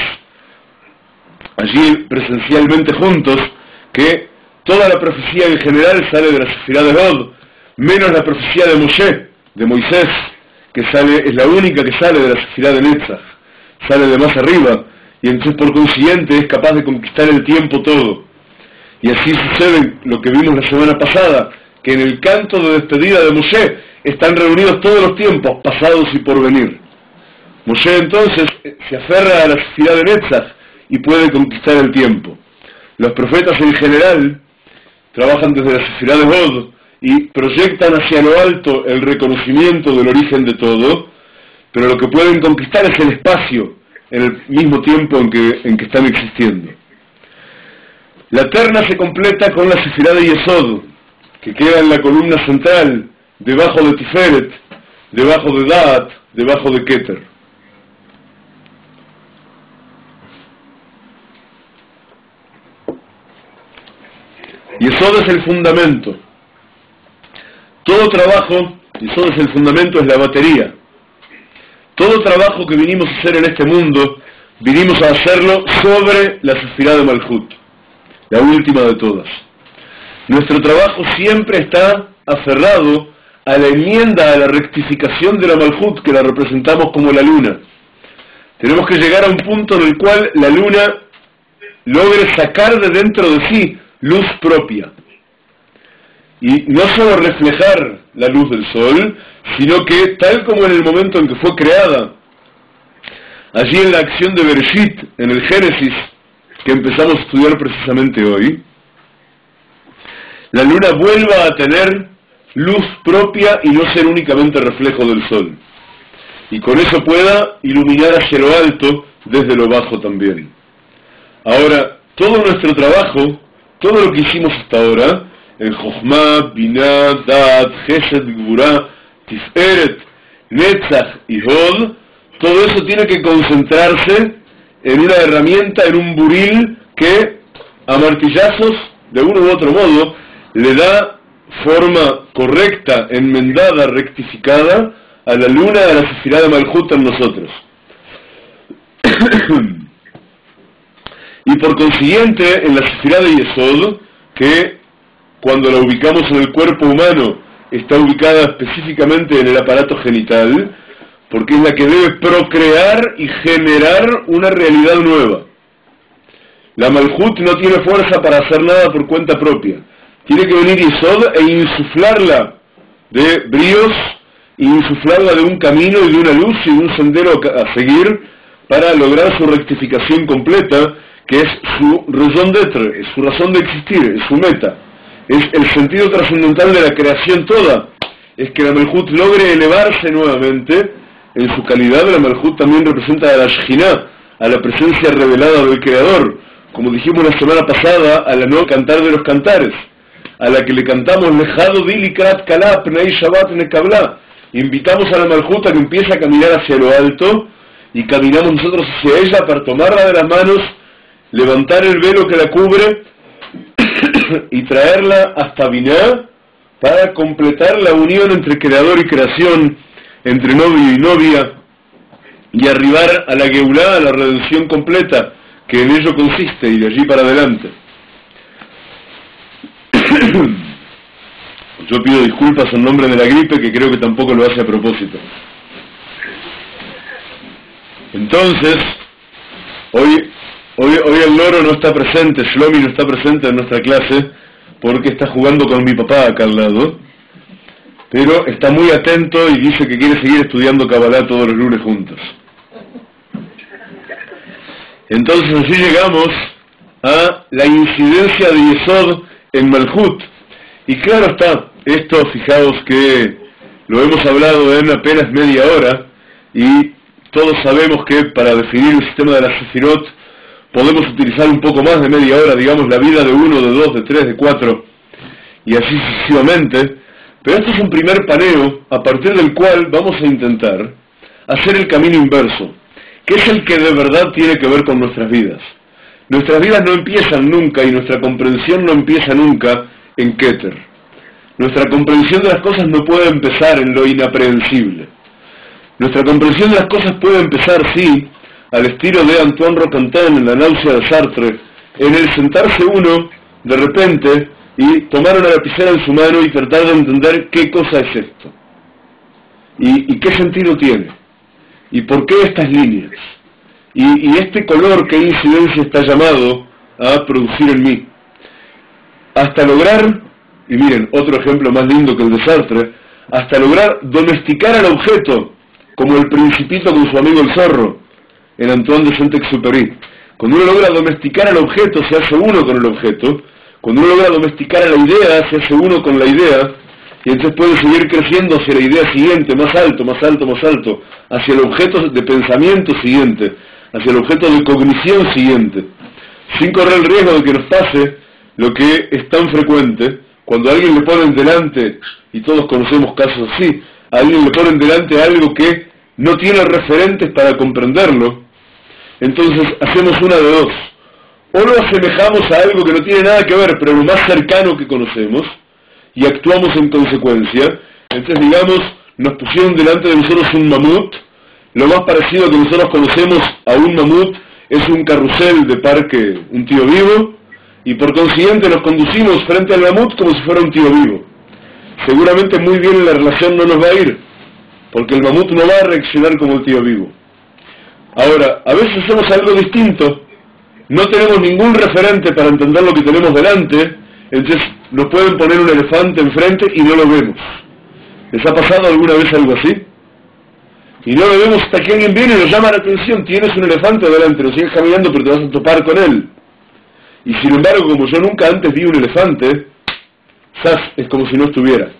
S1: allí presencialmente juntos, que toda la profecía en general sale de la Sefirá de Hod, menos la profecía de Moshe, de Moisés, que es la única que sale de la Sefirá de Netzach, sale de más arriba, y entonces por consiguiente es capaz de conquistar el tiempo todo. Y así sucede lo que vimos la semana pasada, que en el canto de despedida de Moshe están reunidos todos los tiempos, pasados y por venir. Moshe entonces se aferra a la Sefirá de Netzach y puede conquistar el tiempo. Los profetas en general trabajan desde la Sefirá de Hod y proyectan hacia lo alto el reconocimiento del origen de todo, pero lo que pueden conquistar es el espacio en el mismo tiempo en que están existiendo. La terna se completa con la Sefirá de Yesod, que queda en la columna central, debajo de Tiferet, debajo de Daat, debajo de Keter. Yesod es el fundamento. Todo trabajo, Yesod es el fundamento, es la batería. Todo trabajo que vinimos a hacer en este mundo, vinimos a hacerlo sobre la Sefirá de Malhut, la última de todas. Nuestro trabajo siempre está aferrado a la enmienda, a la rectificación de la Malhut, que la representamos como la luna. Tenemos que llegar a un punto en el cual la luna logre sacar de dentro de sí luz propia. Y no solo reflejar la luz del sol, sino que, tal como en el momento en que fue creada, allí en la acción de Bereshit, en el Génesis, que empezamos a estudiar precisamente hoy, la luna vuelva a tener luz propia y no ser únicamente reflejo del sol. Y con eso pueda iluminar hacia lo alto, desde lo bajo también. Ahora, todo nuestro trabajo, todo lo que hicimos hasta ahora, en Jochma, Binah, Daat, Gesed, Gvurah, Tiferet, Netzach y Hod, todo eso tiene que concentrarse en una herramienta, en un buril que a martillazos, de uno u otro modo, le da forma correcta, enmendada, rectificada a la luna de la Sefirá de Malhut en nosotros. Y por consiguiente, en la Sefirá de Yesod, que cuando la ubicamos en el cuerpo humano, está ubicada específicamente en el aparato genital, porque es la que debe procrear y generar una realidad nueva. La Malhut no tiene fuerza para hacer nada por cuenta propia. Tiene que venir Yesod e insuflarla de bríos, e insuflarla de un camino y de una luz y de un sendero a seguir para lograr su rectificación completa, que es su raison d'être, es su razón de existir, es su meta. Es el sentido trascendental de la creación toda. Es que la Malhut logre elevarse nuevamente en su calidad. La Malhut también representa a la Shejinah, a la presencia revelada del Creador. Como dijimos la semana pasada, a la no cantar de los cantares, a la que le cantamos Lejado Dilikrat Kalá Pnei Shabbat Nekabla. Invitamos a la Malhut a que empiece a caminar hacia lo alto, y caminamos nosotros hacia ella para tomarla de las manos, levantar el velo que la cubre y traerla hasta Biná para completar la unión entre creador y creación, entre novio y novia, y arribar a la Geulá, a la redención completa, que en ello consiste, y de allí para adelante. Yo pido disculpas en nombre de la gripe, que creo que tampoco lo hace a propósito. Entonces, hoy el loro no está presente, Shlomi no está presente en nuestra clase, porque está jugando con mi papá acá al lado, pero está muy atento y dice que quiere seguir estudiando Kabbalah todos los lunes juntos. Entonces así llegamos a la incidencia de Yesod en Malhut. Y claro está, esto fijaos que lo hemos hablado en apenas media hora, y todos sabemos que para definir el sistema de las Sefirot podemos utilizar un poco más de media hora, digamos la vida de uno, de dos, de tres, de cuatro, y así sucesivamente. Pero esto es un primer paneo a partir del cual vamos a intentar hacer el camino inverso, que es el que de verdad tiene que ver con nuestras vidas. Nuestras vidas no empiezan nunca, y nuestra comprensión no empieza nunca en Keter. Nuestra comprensión de las cosas no puede empezar en lo inaprehensible. Nuestra comprensión de las cosas puede empezar, sí, al estilo de Antoine Roquentin en La náusea de Sartre, en el sentarse uno de repente y tomar una lapicera en su mano y tratar de entender qué cosa es esto, y qué sentido tiene, y por qué estas líneas, y este color, qué incidencia está llamado a producir en mí, hasta lograr, y miren, otro ejemplo más lindo que el de Sartre, hasta lograr domesticar al objeto, como el Principito con su amigo el zorro, en Antoine de Saint-Exupéry. Cuando uno logra domesticar al objeto, se hace uno con el objeto. Cuando uno logra domesticar a la idea, se hace uno con la idea, y entonces puede seguir creciendo hacia la idea siguiente, más alto, más alto, más alto, hacia el objeto de pensamiento siguiente, hacia el objeto de cognición siguiente, sin correr el riesgo de que nos pase lo que es tan frecuente, cuando a alguien le ponen delante, y todos conocemos casos así, a alguien le ponen delante algo que no tiene referentes para comprenderlo. Entonces hacemos una de dos: o lo asemejamos a algo que no tiene nada que ver, pero lo más cercano que conocemos, y actuamos en consecuencia. Entonces, digamos, nos pusieron delante de nosotros un mamut. Lo más parecido que nosotros conocemos a un mamut es un carrusel de parque, un tío vivo, y por consiguiente nos conducimos frente al mamut como si fuera un tío vivo. Seguramente muy bien la relación no nos va a ir, porque el mamut no va a reaccionar como el tío vivo. Ahora, a veces hacemos algo distinto, no tenemos ningún referente para entender lo que tenemos delante, entonces nos pueden poner un elefante enfrente y no lo vemos. ¿Les ha pasado alguna vez algo así? Y no lo vemos hasta que alguien viene y nos llama la atención: tienes un elefante delante, lo sigues caminando pero te vas a topar con él. Y sin embargo, como yo nunca antes vi un elefante, ¡zas!, es como si no estuviera.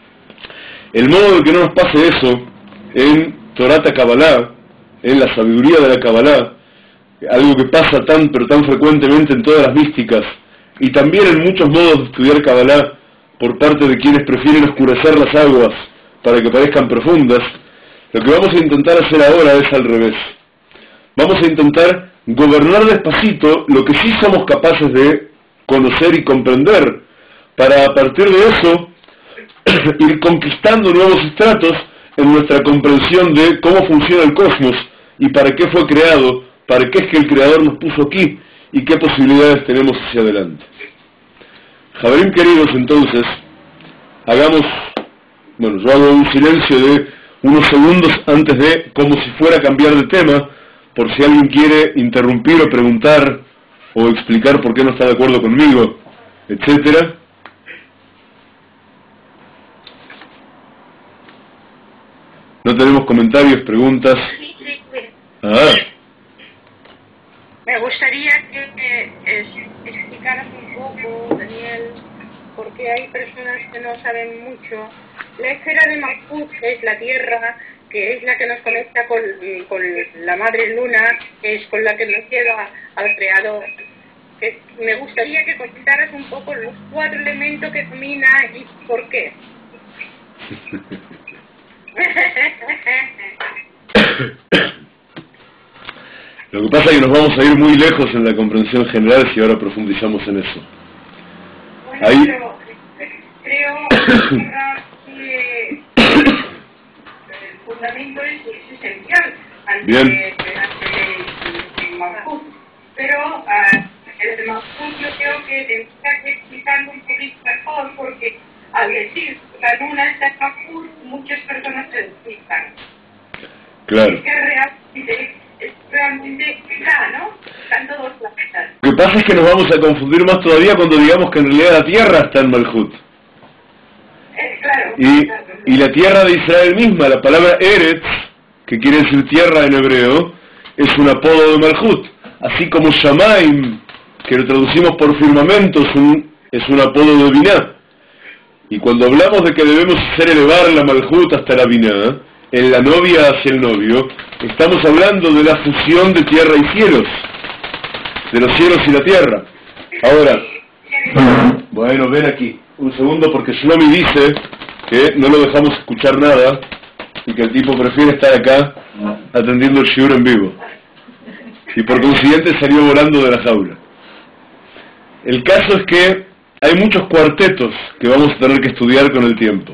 S1: El modo de que no nos pase eso en Torata Kabbalah, en la sabiduría de la Kabbalah, algo que pasa tan pero tan frecuentemente en todas las místicas, y también en muchos modos de estudiar Kabbalah por parte de quienes prefieren oscurecer las aguas para que parezcan profundas, Lo que vamos a intentar hacer ahora es al revés. Vamos a intentar gobernar despacito lo que sí somos capaces de conocer y comprender, para a partir de eso ir conquistando nuevos estratos en nuestra comprensión de cómo funciona el cosmos y para qué fue creado, para qué es que el Creador nos puso aquí y qué posibilidades tenemos hacia adelante. Javerim queridos, entonces, hagamos, bueno, yo hago un silencio de unos segundos antes de, como si fuera a cambiar de tema, por si alguien quiere interrumpir o preguntar o explicar por qué no está de acuerdo conmigo, etcétera. No tenemos comentarios, preguntas. Ah.
S2: Me gustaría que explicaras un poco, Daniel, porque hay personas que no saben mucho. La esfera de Malhut es la Tierra, que es la que nos conecta con la Madre Luna, que es con la que nos lleva al Creador. Me gustaría que contaras un poco los 4 elementos que domina y por qué.
S1: Lo que pasa es que nos vamos a ir muy lejos en la comprensión general si ahora profundizamos en eso.
S2: Bueno,
S1: ahí...
S2: pero creo que el fundamento es esencial ante el Malhut. Pero el Malhut yo creo que tendría que explicarlo un poquito mejor, porque al decir la luna está en Malhut, muchas personas se despistan.
S1: Claro.
S2: Es que realmente está, ¿no? Están todos planetas.
S1: Lo que pasa es que nos vamos a confundir más todavía cuando digamos que en realidad la Tierra está en Malhut.
S2: Claro.
S1: Y la Tierra de Israel misma, la palabra Eretz, que quiere decir tierra en hebreo, es un apodo de Malhut. Así como Shamaim, que lo traducimos por firmamento, es un apodo de Binah. Y cuando hablamos de que debemos hacer elevar la Malhut hasta la Binah, en la novia hacia el novio, estamos hablando de la fusión de tierra y cielos, de los cielos y la tierra. Ahora, bueno, ven aquí, un segundo, porque Shlomi dice que no lo dejamos escuchar nada y que el tipo prefiere estar acá atendiendo el shiur en vivo. Y por consiguiente salió volando de la jaula. El caso es que hay muchos cuartetos que vamos a tener que estudiar con el tiempo.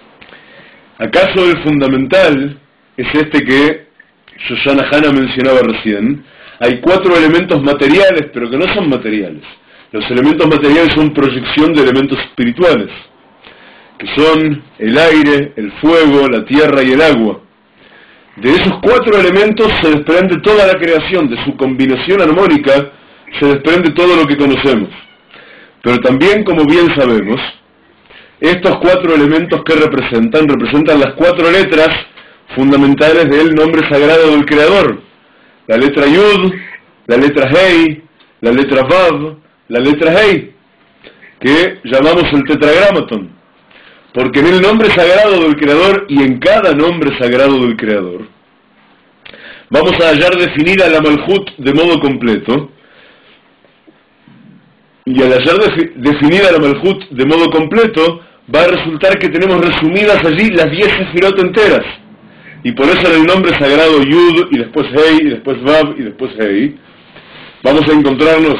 S1: ¿Acaso el fundamental es este que Shoshana Hanna mencionaba recién? Hay 4 elementos materiales, pero que no son materiales. Los elementos materiales son proyección de elementos espirituales, que son el aire, el fuego, la tierra y el agua. De esos 4 elementos se desprende toda la creación, de su combinación armónica se desprende todo lo que conocemos. Pero también, como bien sabemos, estos 4 elementos que representan las 4 letras fundamentales del nombre sagrado del Creador. La letra Yud, la letra Hei, la letra Vav, la letra Hei, que llamamos el tetragramaton. Porque en el nombre sagrado del Creador y en cada nombre sagrado del Creador, vamos a hallar definida la Malhut de modo completo. Y al hallar definida la Malhut de modo completo, va a resultar que tenemos resumidas allí las 10 sefirot enteras. Y por eso en el nombre sagrado Yud, y después Hei, y después Vav, y después Hei, vamos a encontrarnos,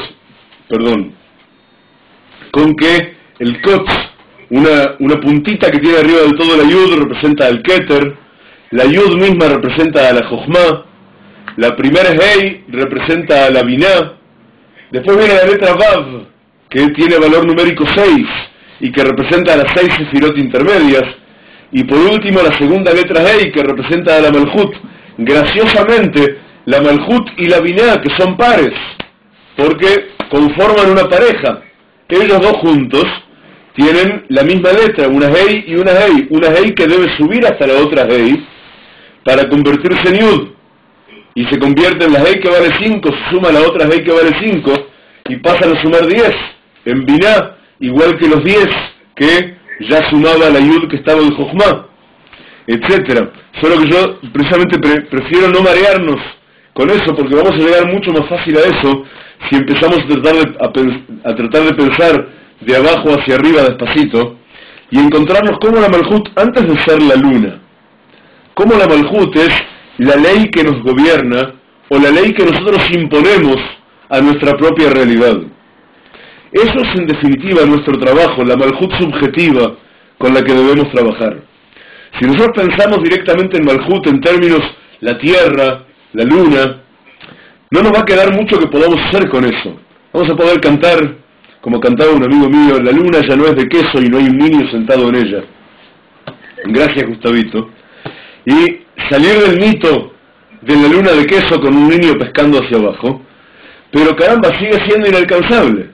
S1: con que el Kotz, una puntita que tiene arriba del todo la Yud, representa al Keter, la Yud misma representa a la Jochma, la primera Hei representa a la Binah, después viene la letra Vav, que tiene valor numérico 6, y que representa a las 6 sefirot intermedias, y por último la segunda letra Hei, que representa a la Malhut. Graciosamente, la Malhut y la Binah, que son pares, porque conforman una pareja, ellos dos juntos tienen la misma letra, una Hei y una Hei que debe subir hasta la otra Hei, para convertirse en Yud, y se convierte en la Hei que vale 5, se suma a la otra Hei que vale 5, y pasan a sumar 10, en Binah, igual que los 10 que ya sumaba la Yud que estaba en Jochma, etc. Solo que yo precisamente prefiero no marearnos con eso, porque vamos a llegar mucho más fácil a eso si empezamos a tratar de pensar de abajo hacia arriba despacito y encontrarnos como la Malhut, antes de ser la luna, cómo la Malhut es la ley que nos gobierna o la ley que nosotros imponemos a nuestra propia realidad. Eso es en definitiva nuestro trabajo, la Malhut subjetiva con la que debemos trabajar. Si nosotros pensamos directamente en Malhut en términos la tierra, la luna, no nos va a quedar mucho que podamos hacer con eso. Vamos a poder cantar, como cantaba un amigo mío, la luna ya no es de queso y no hay un niño sentado en ella. Gracias, Gustavito. Y salir del mito de la luna de queso con un niño pescando hacia abajo, pero caramba, sigue siendo inalcanzable.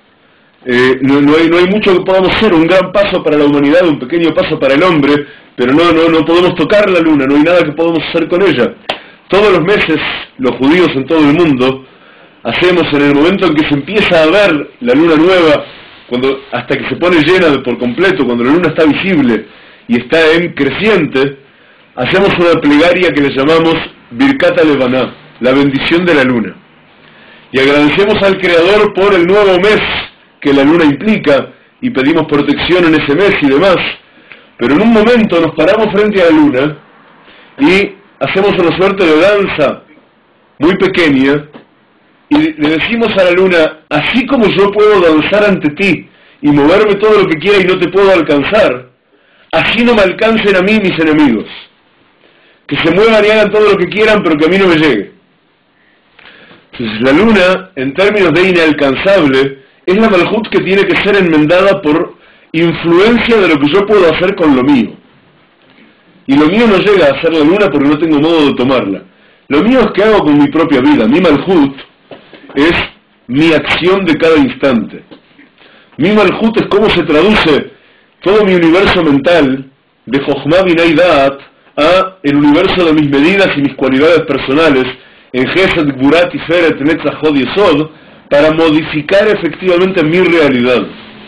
S1: No hay mucho que podamos hacer, un gran paso para la humanidad, un pequeño paso para el hombre, pero no podemos tocar la luna, no hay nada que podamos hacer con ella. Todos los meses, los judíos en todo el mundo, hacemos en el momento en que se empieza a ver la luna nueva, hasta que se pone llena por completo, cuando la luna está visible y está en creciente, hacemos una plegaria que le llamamos Birkat Levaná, la bendición de la luna. Y agradecemos al Creador por el nuevo mes que la luna implica, y pedimos protección en ese mes y demás. Pero en un momento nos paramos frente a la luna y hacemos una suerte de danza muy pequeña, y le decimos a la luna, así como yo puedo danzar ante ti y moverme todo lo que quiera y no te puedo alcanzar, así no me alcancen a mí mis enemigos. Que se muevan y hagan todo lo que quieran, pero que a mí no me llegue. Entonces la luna, en términos de inalcanzable, es la Malhut que tiene que ser enmendada por influencia de lo que yo puedo hacer con lo mío. Y lo mío no llega a ser la luna porque no tengo modo de tomarla. Lo mío es que hago con mi propia vida. Mi Malhut es mi acción de cada instante. Mi Malhut es cómo se traduce todo mi universo mental de Jochma Binay Da'at a el universo de mis medidas y mis cualidades personales en Gesed, Gvurat, Tiferet, Netzach, Hod y Yesod, para modificar efectivamente mi realidad.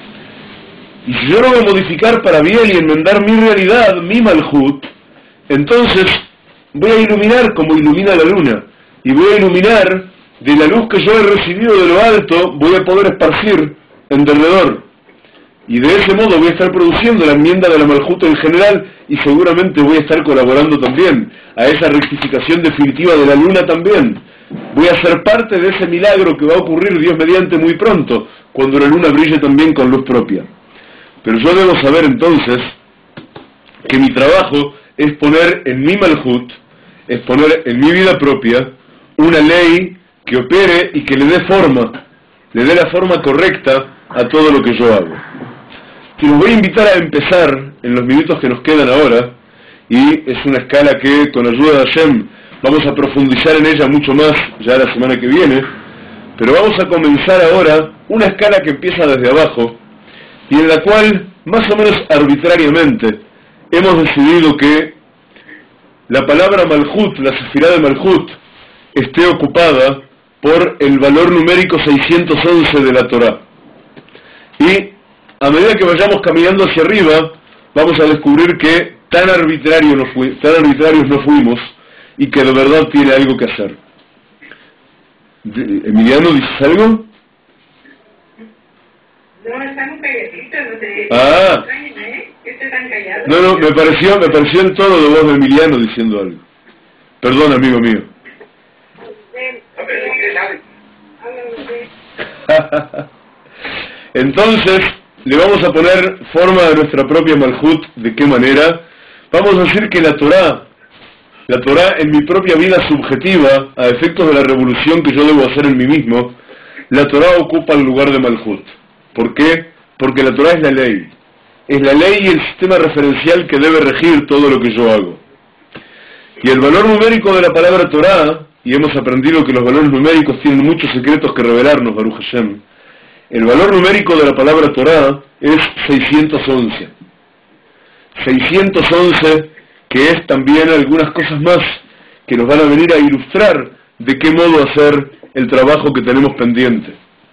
S1: Y si yo no voy a modificar para bien y enmendar mi realidad, mi Malhut, entonces voy a iluminar como ilumina la luna, y voy a iluminar de la luz que yo he recibido de lo alto, voy a poder esparcir en derredor. Y de ese modo voy a estar produciendo la enmienda de la Malhut en general, y seguramente voy a estar colaborando también a esa rectificación definitiva de la luna también. Voy a ser parte de ese milagro que va a ocurrir, Dios mediante, muy pronto, cuando la luna brille también con luz propia. Pero yo debo saber entonces que mi trabajo es poner en mi Malhut, es poner en mi vida propia, una ley que opere y que le dé la forma correcta a todo lo que yo hago. Y los voy a invitar a empezar en los minutos que nos quedan ahora, y es una escala que con ayuda de Hashem vamos a profundizar en ella mucho más ya la semana que viene, pero vamos a comenzar ahora una escala que empieza desde abajo, y en la cual, más o menos arbitrariamente, hemos decidido que la palabra Malhut, la sefirá de Malhut, esté ocupada por el valor numérico 611 de la Torá. Y a medida que vayamos caminando hacia arriba, vamos a descubrir que tan arbitrarios no fuimos, y que de verdad tiene algo que hacer. Emiliano, ¿dices algo?
S2: No, están calladitos, no te...
S1: Ah.
S2: ¿Qué te tan callados?
S1: No, me pareció el tono de voz de Emiliano diciendo algo. Perdón, amigo mío. Entonces, le vamos a poner forma a nuestra propia Malhut. ¿De qué manera? Vamos a decir que la Torá en mi propia vida subjetiva, a efectos de la revolución que yo debo hacer en mí mismo, la Torá ocupa el lugar de Malhut. ¿Por qué? Porque la Torá es la ley. Es la ley y el sistema referencial que debe regir todo lo que yo hago. Y el valor numérico de la palabra Torá, y hemos aprendido que los valores numéricos tienen muchos secretos que revelarnos, Baruch Hashem. El valor numérico de la palabra Torá es 611. 611, que es también algunas cosas más que nos van a venir a ilustrar de qué modo hacer el trabajo que tenemos pendiente.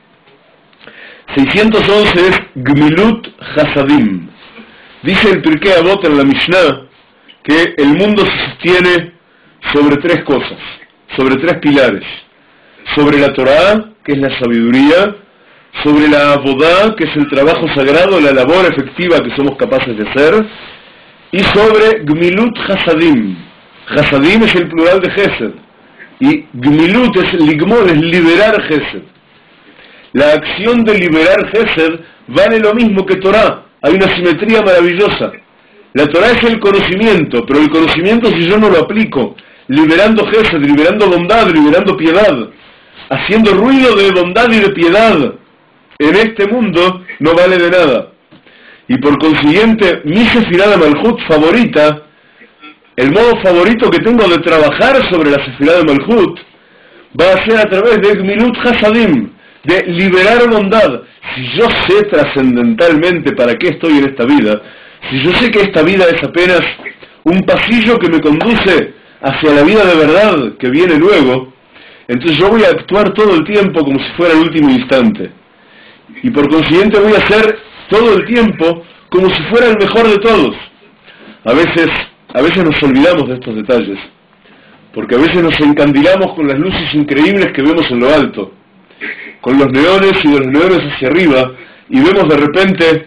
S1: 611 es Gmilut Hasadim. Dice el Pirkei Avot en la Mishnah que el mundo se sostiene sobre tres cosas, sobre tres pilares: sobre la Torá, que es la sabiduría; sobre la Avodá, que es el trabajo sagrado, la labor efectiva que somos capaces de hacer; y sobre Gmilut Hasadim, Hasadim es el plural de Gesed. Y Gmilut es ligmol, es liberar Gesed. La acción de liberar Gesed vale lo mismo que Torah. Hay una simetría maravillosa. La Torah es el conocimiento, pero el conocimiento si yo no lo aplico, liberando Gesed, liberando bondad, liberando piedad, haciendo ruido de bondad y de piedad, en este mundo no vale de nada. Y por consiguiente, mi Sefirá de Malhut favorita, el modo favorito que tengo de trabajar sobre la Sefirá de Malhut, va a ser a través de Gmilut Hasadim, de liberar bondad. Si yo sé trascendentalmente para qué estoy en esta vida, si yo sé que esta vida es apenas un pasillo que me conduce hacia la vida de verdad que viene luego, entonces yo voy a actuar todo el tiempo como si fuera el último instante. Y por consiguiente voy a hacer todo el tiempo como si fuera el mejor de todos. A veces nos olvidamos de estos detalles, porque a veces nos encandilamos con las luces increíbles que vemos en lo alto, con los neones y de los neones hacia arriba, y vemos de repente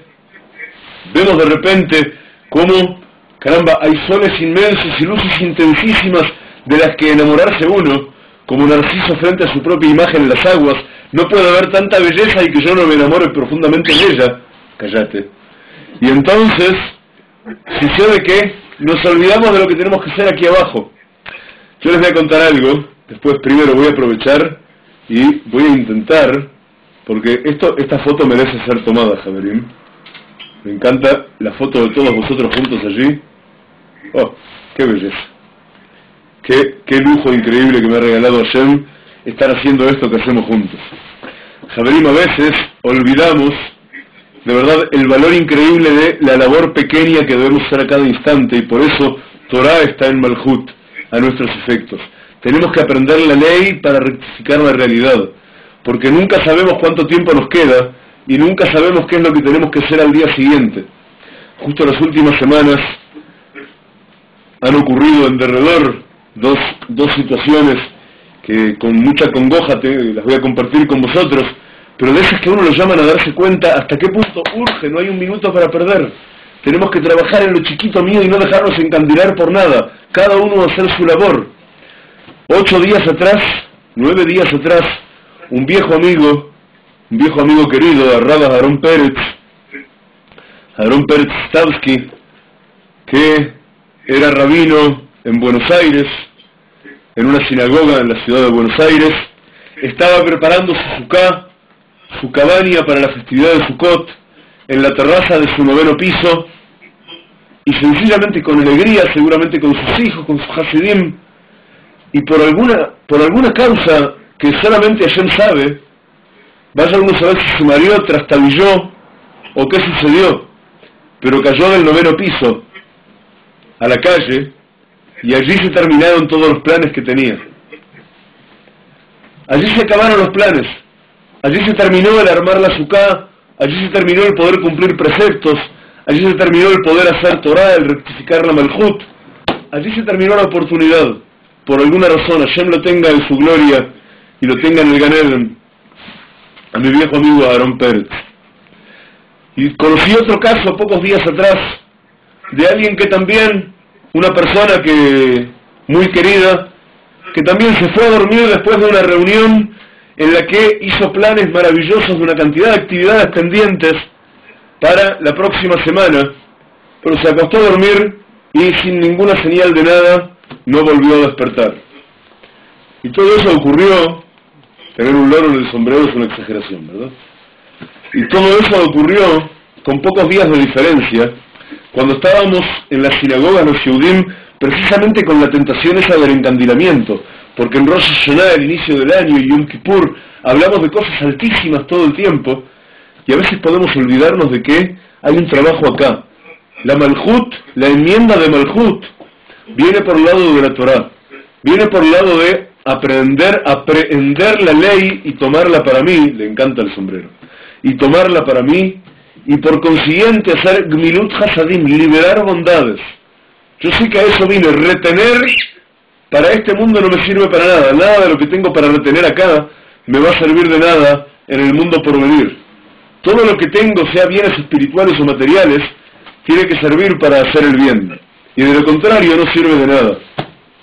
S1: cómo, caramba, hay soles inmensos y luces intensísimas de las que enamorarse uno, como Narciso frente a su propia imagen en las aguas. No puede haber tanta belleza y que yo no me enamore profundamente de ella. Cállate. Y entonces, sucede que nos olvidamos de lo que tenemos que hacer aquí abajo. Yo les voy a contar algo, después primero voy a aprovechar y voy a intentar, porque esta foto merece ser tomada, Javerim. Me encanta la foto de todos vosotros juntos allí. Oh, qué belleza. Qué lujo increíble que me ha regalado Hashem estar haciendo esto que hacemos juntos. Javerim, a veces olvidamos de verdad el valor increíble de la labor pequeña que debemos hacer a cada instante, y por eso Torah está en Malhut a nuestros efectos. Tenemos que aprender la ley para rectificar la realidad, porque nunca sabemos cuánto tiempo nos queda y nunca sabemos qué es lo que tenemos que hacer al día siguiente. Justo en las últimas semanas han ocurrido en derredor dos situaciones que con mucha congoja las voy a compartir con vosotros, pero de esas que uno lo llaman a darse cuenta hasta qué punto urge, no hay un minuto para perder. Tenemos que trabajar en lo chiquito mío y no dejarnos encandilar por nada, cada uno va a hacer su labor. 9 días atrás, un viejo amigo querido, Rabbi Aharon Peretz Stavsky, que era rabino en Buenos Aires, en una sinagoga en la ciudad de Buenos Aires, estaba preparando su cabaña para la festividad de Sukkot, en la terraza de su 9º piso, y sencillamente con alegría, seguramente con sus hijos, con sus Hasidim, y por alguna causa que solamente Hashem sabe, vaya uno a saber si se mareó, trastabilló, o qué sucedió, pero cayó del 9º piso a la calle, y allí se terminaron todos los planes que tenía. Allí se acabaron los planes, allí se terminó el armar la suká, allí se terminó el poder cumplir preceptos, allí se terminó el poder hacer Torah, el rectificar la Malhut, allí se terminó la oportunidad. Por alguna razón Hashem lo tenga en su gloria y lo tenga en el Gan Eden, a mi viejo amigo Aharon Peretz. Y conocí otro caso pocos días atrás de alguien que también, una persona que muy querida, que también se fue a dormir después de una reunión en la que hizo planes maravillosos de una cantidad de actividades pendientes para la próxima semana, pero se acostó a dormir y sin ninguna señal de nada no volvió a despertar. Y todo eso ocurrió, tener un loro en el sombrero es una exageración, ¿verdad? Y todo eso ocurrió con pocos días de diferencia, cuando estábamos en la sinagoga de los Yehudim, precisamente con la tentación esa del encandilamiento, porque en Rosh Hashanah, el inicio del año, y Yom Kippur, hablamos de cosas altísimas todo el tiempo, y a veces podemos olvidarnos de que hay un trabajo acá. La Malhut, la enmienda de Malhut, viene por el lado de la Torah, viene por el lado de aprender la ley y tomarla para mí, le encanta el sombrero, y tomarla para mí, y por consiguiente hacer Gmilut Hasadim, liberar bondades. Yo sé que a eso vine, retener, para este mundo no me sirve para nada, nada de lo que tengo para retener acá me va a servir de nada en el mundo por venir. Todo lo que tengo, sea bienes espirituales o materiales, tiene que servir para hacer el bien, y de lo contrario no sirve de nada.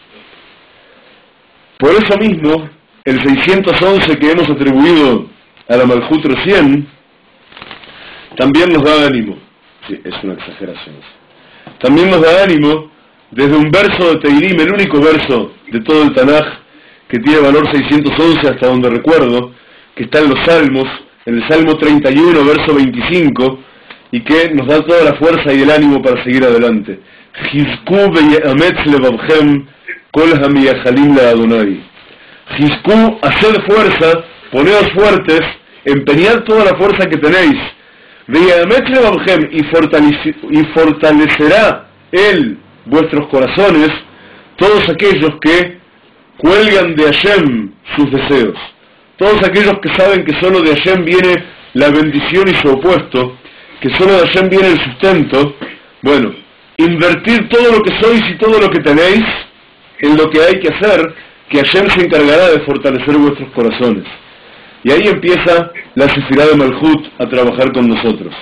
S1: Por eso mismo, el 611 que hemos atribuido a la Malhut recién, también nos da ánimo. Sí, es una exageración. También nos da ánimo desde un verso de Teirim, el único verso de todo el Tanaj que tiene valor 611 hasta donde recuerdo, que está en los Salmos, en el Salmo 31, verso 25, y que nos da toda la fuerza y el ánimo para seguir adelante. Chizku ve'ametz levavchem kol hamiyachalim la'Adonai. Chizku, haced fuerza, poneos fuertes, empeñad toda la fuerza que tenéis. Ve'ametz levavchem, y fortalecerá Él vuestros corazones, todos aquellos que cuelgan de Hashem sus deseos. Todos aquellos que saben que solo de Hashem viene la bendición y su opuesto, que solo de Hashem viene el sustento. Bueno, invertir todo lo que sois y todo lo que tenéis en lo que hay que hacer, que Hashem se encargará de fortalecer vuestros corazones. Y ahí empieza la Sefirá de Malhut a trabajar con nosotros.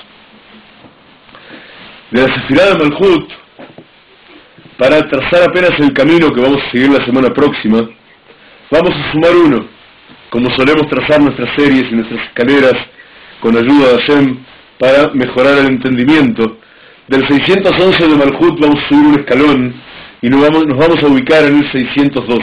S1: De la Sefirá de Malhut, para trazar apenas el camino que vamos a seguir la semana próxima, vamos a sumar uno, como solemos trazar nuestras series y nuestras escaleras con ayuda de Hashem para mejorar el entendimiento. Del 611 de Malhut vamos a subir un escalón y nos vamos a ubicar en el 612.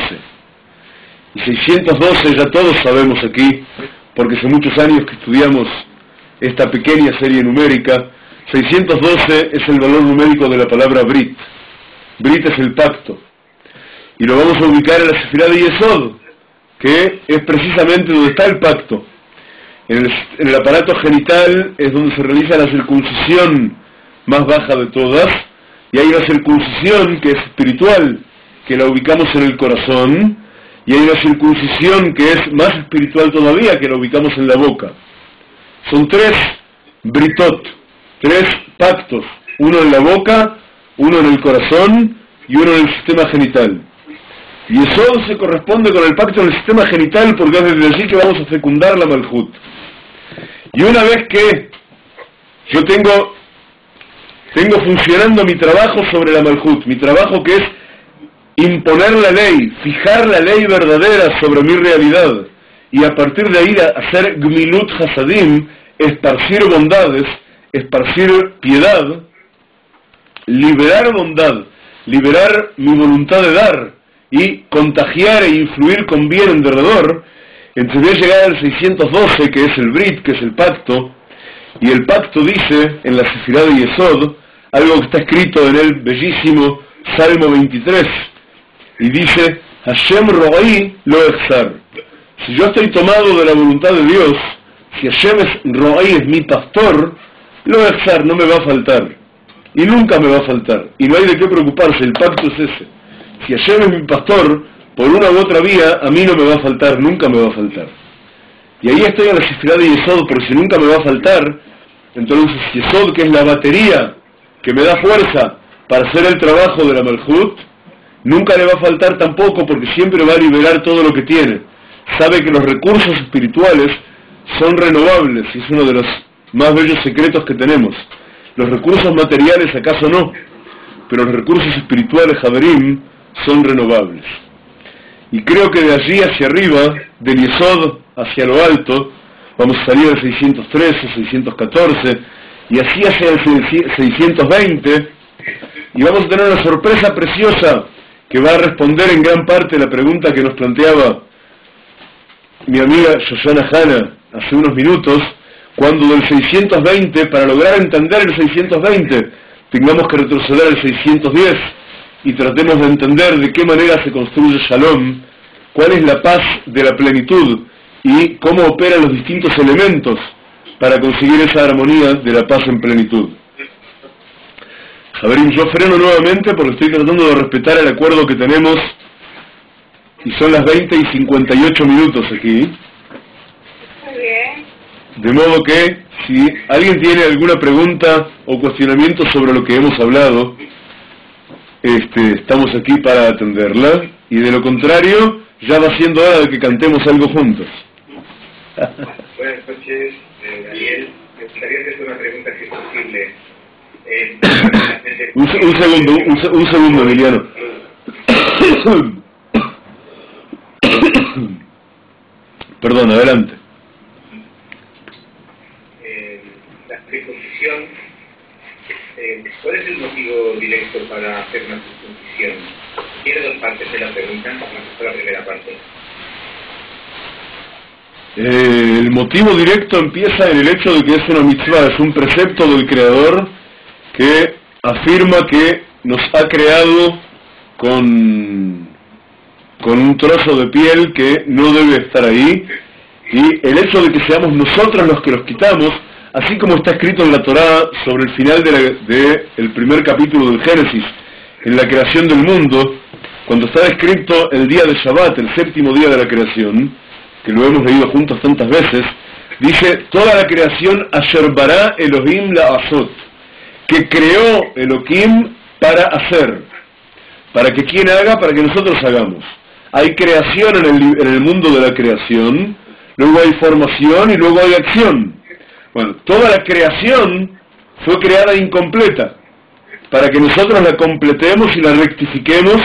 S1: Y 612 ya todos sabemos aquí, porque hace muchos años que estudiamos esta pequeña serie numérica. 612 es el valor numérico de la palabra Brit. Brit es el pacto. Y lo vamos a ubicar en la Sefirá de Yesod, que es precisamente donde está el pacto. En el aparato genital es donde se realiza la circuncisión más baja de todas, y hay una circuncisión que es espiritual, que la ubicamos en el corazón, y hay una circuncisión que es más espiritual todavía, que la ubicamos en la boca. Son tres britot, tres pactos, uno en la boca, uno en el corazón y uno en el sistema genital. Y eso se corresponde con el pacto en el sistema genital, porque es desde allí que vamos a fecundar la Malhut. Y una vez que yo tengo funcionando mi trabajo sobre la Malhut, mi trabajo que es imponer la ley, fijar la ley verdadera sobre mi realidad, y a partir de ahí hacer Gmilut Hasadim, esparcir bondades, esparcir piedad, liberar bondad, liberar mi voluntad de dar, y contagiar e influir con bien en derredor. Entonces voy a llegar al 612, que es el Brit, que es el pacto, y el pacto dice, en la Sefirá de Yesod, algo que está escrito en el bellísimo Salmo 23, y dice, Hashem ro'i lo echzar. Si yo estoy tomado de la voluntad de Dios, si Hashem es ro'i, es mi pastor, lo echzar, no me va a faltar, y nunca me va a faltar, y no hay de qué preocuparse, el pacto es ese. Si Hashem es mi pastor, por una u otra vía, a mí no me va a faltar, nunca me va a faltar. Y ahí estoy en la Sefirá de Yesod, porque si nunca me va a faltar, entonces Yesod, que es la batería que me da fuerza para hacer el trabajo de la Malhut, nunca le va a faltar tampoco, porque siempre va a liberar todo lo que tiene. Sabe que los recursos espirituales son renovables, y es uno de los más bellos secretos que tenemos. Los recursos materiales acaso no, pero los recursos espirituales, Haverim, son renovables. Y creo que de allí hacia arriba, del Yesod hacia lo alto, vamos a salir al 613, 614, y así hacia el 620, y vamos a tener una sorpresa preciosa que va a responder en gran parte la pregunta que nos planteaba mi amiga Shoshana Hanna hace unos minutos, cuando del 620, para lograr entender el 620, tengamos que retroceder al 610, y tratemos de entender de qué manera se construye Shalom, cuál es la paz de la plenitud, y cómo operan los distintos elementos para conseguir esa armonía de la paz en plenitud. Javerín, yo freno nuevamente porque estoy tratando de respetar el acuerdo que tenemos, y son las 20 y 58 minutos aquí.
S2: Muy bien.
S1: De modo que, si alguien tiene alguna pregunta o cuestionamiento sobre lo que hemos hablado, estamos aquí para atenderla, y de lo contrario, ya va siendo hora de que cantemos algo juntos.
S3: Buenas noches, Daniel. Me gustaría hacer una pregunta si es posible.
S1: Un segundo, Emiliano. Perdón, adelante.
S3: La circuncisión, ¿cuál es el motivo directo para hacer una circuncisión? Tiene dos partes de la pregunta, vamos a la primera parte.
S1: El motivo directo empieza en el hecho de que es una mitzvah, es un precepto del Creador que afirma que nos ha creado con un trozo de piel que no debe estar ahí, y el hecho de que seamos nosotros los que los quitamos, así como está escrito en la Torá sobre el final del primer capítulo del Génesis, en la creación del mundo, cuando está descrito el día de Shabbat, el séptimo día de la creación, que lo hemos leído juntos tantas veces, dice, toda la creación Asher bara Elohim la asot, que creó Elohim para hacer, para que quien haga, para que nosotros hagamos. Hay creación en el mundo de la creación, luego hay formación y luego hay acción. Bueno, toda la creación fue creada incompleta, para que nosotros la completemos y la rectifiquemos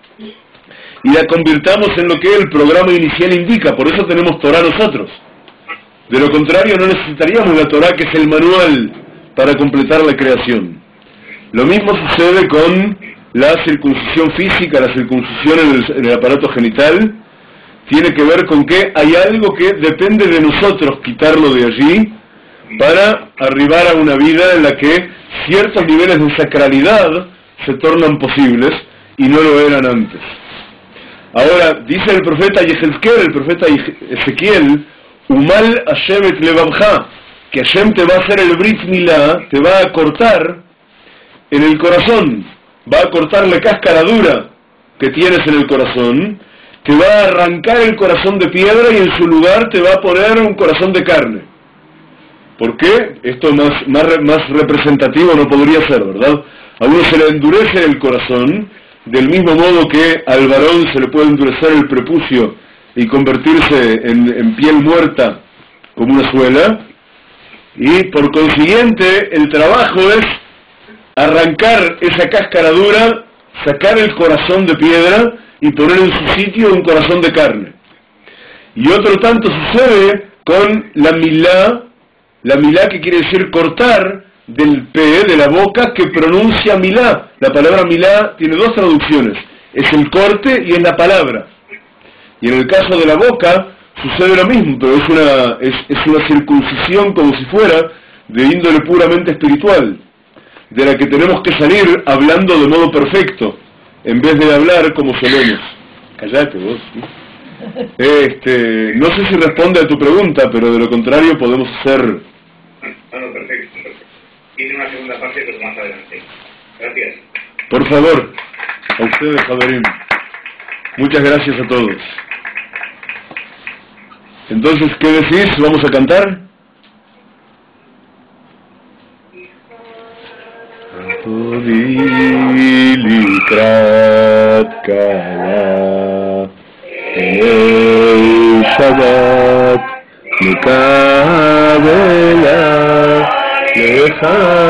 S1: y la convirtamos en lo que el programa inicial indica. Por eso tenemos Torah nosotros. De lo contrario no necesitaríamos la Torah, que es el manual para completar la creación. Lo mismo sucede con la circuncisión física, la circuncisión en el aparato genital. Tiene que ver con que hay algo que depende de nosotros quitarlo de allí para arribar a una vida en la que ciertos niveles de sacralidad se tornan posibles y no lo eran antes. Ahora, dice el profeta Yehezkel, el profeta Ezequiel, Umal Hashem et levavcha, que Hashem te va a hacer el Brit Milá, te va a cortar en el corazón, va a cortar la cáscara dura que tienes en el corazón, te va a arrancar el corazón de piedra y en su lugar te va a poner un corazón de carne. ¿Por qué? Esto más representativo no podría ser, ¿verdad? A uno se le endurece el corazón, del mismo modo que al varón se le puede endurecer el prepucio y convertirse en piel muerta como una suela, y por consiguiente el trabajo es arrancar esa cáscara dura, sacar el corazón de piedra y poner en su sitio un corazón de carne. Y otro tanto sucede con la milá que quiere decir cortar, del P, de la boca, que pronuncia milá. La palabra milá tiene dos traducciones, es el corte y es la palabra. Y en el caso de la boca sucede lo mismo, pero es una circuncisión como si fuera de índole puramente espiritual, de la que tenemos que salir hablando de modo perfecto, en vez de hablar como solemos. Callate vos, ¿sí? No sé si responde a tu pregunta, pero de lo contrario podemos hacer...
S3: No, perfecto. Tiene una segunda parte, pero más adelante. Gracias.
S1: Por favor, a ustedes, Javerín. Muchas gracias a todos. Entonces, ¿qué decís? ¿Vamos a cantar? לך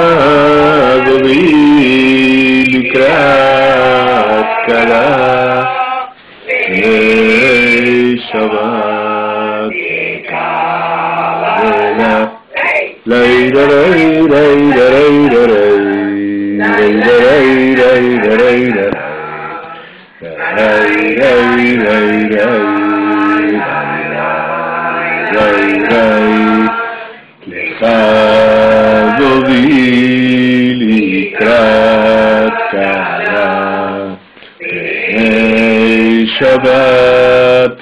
S1: דודי לקראת כלה, שבת קבלה, לילה לילה לילה דודי לקראת כלה, שבת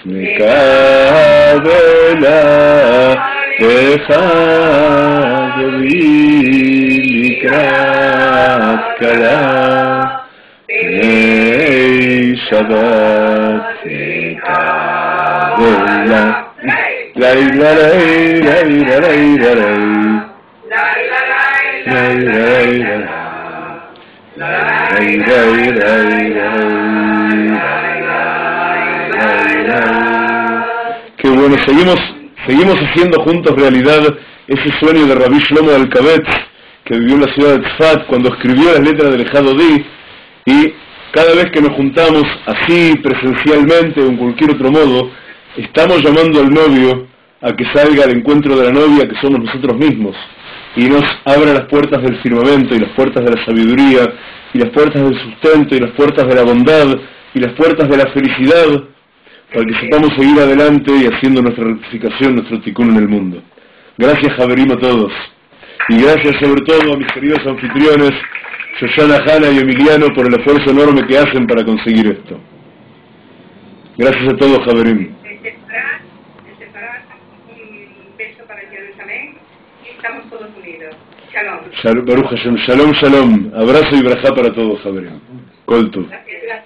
S1: מקבלה, לך דודי לקראת כלה, שבת מקבלה. לילה לילה לילה לילה Qué bueno, seguimos haciendo juntos realidad ese sueño de Rabbi Shlomo Alkabetz, que vivió en la ciudad de Tzfat cuando escribió las letras del Ejá Dodi, y cada vez que nos juntamos así, presencialmente o en cualquier otro modo, estamos llamando al novio a que salga al encuentro de la novia, que somos nosotros mismos, y nos abra las puertas del firmamento, y las puertas de la sabiduría, y las puertas del sustento, y las puertas de la bondad, y las puertas de la felicidad, para que sepamos seguir adelante y haciendo nuestra rectificación, nuestro tikkun en el mundo. Gracias, Javerim, a todos. Y gracias sobre todo a mis queridos anfitriones, Shoshana, Hanna y Emiliano, por el esfuerzo enorme que hacen para conseguir esto. Gracias a todos, Javerim.
S2: Un beso para Jerusalén y estamos todos unidos. Shalom.
S1: Baruch Hashem. Shalom, shalom. Abrazo y brajá para todos, Javerim. Kol tov.
S2: Gracias.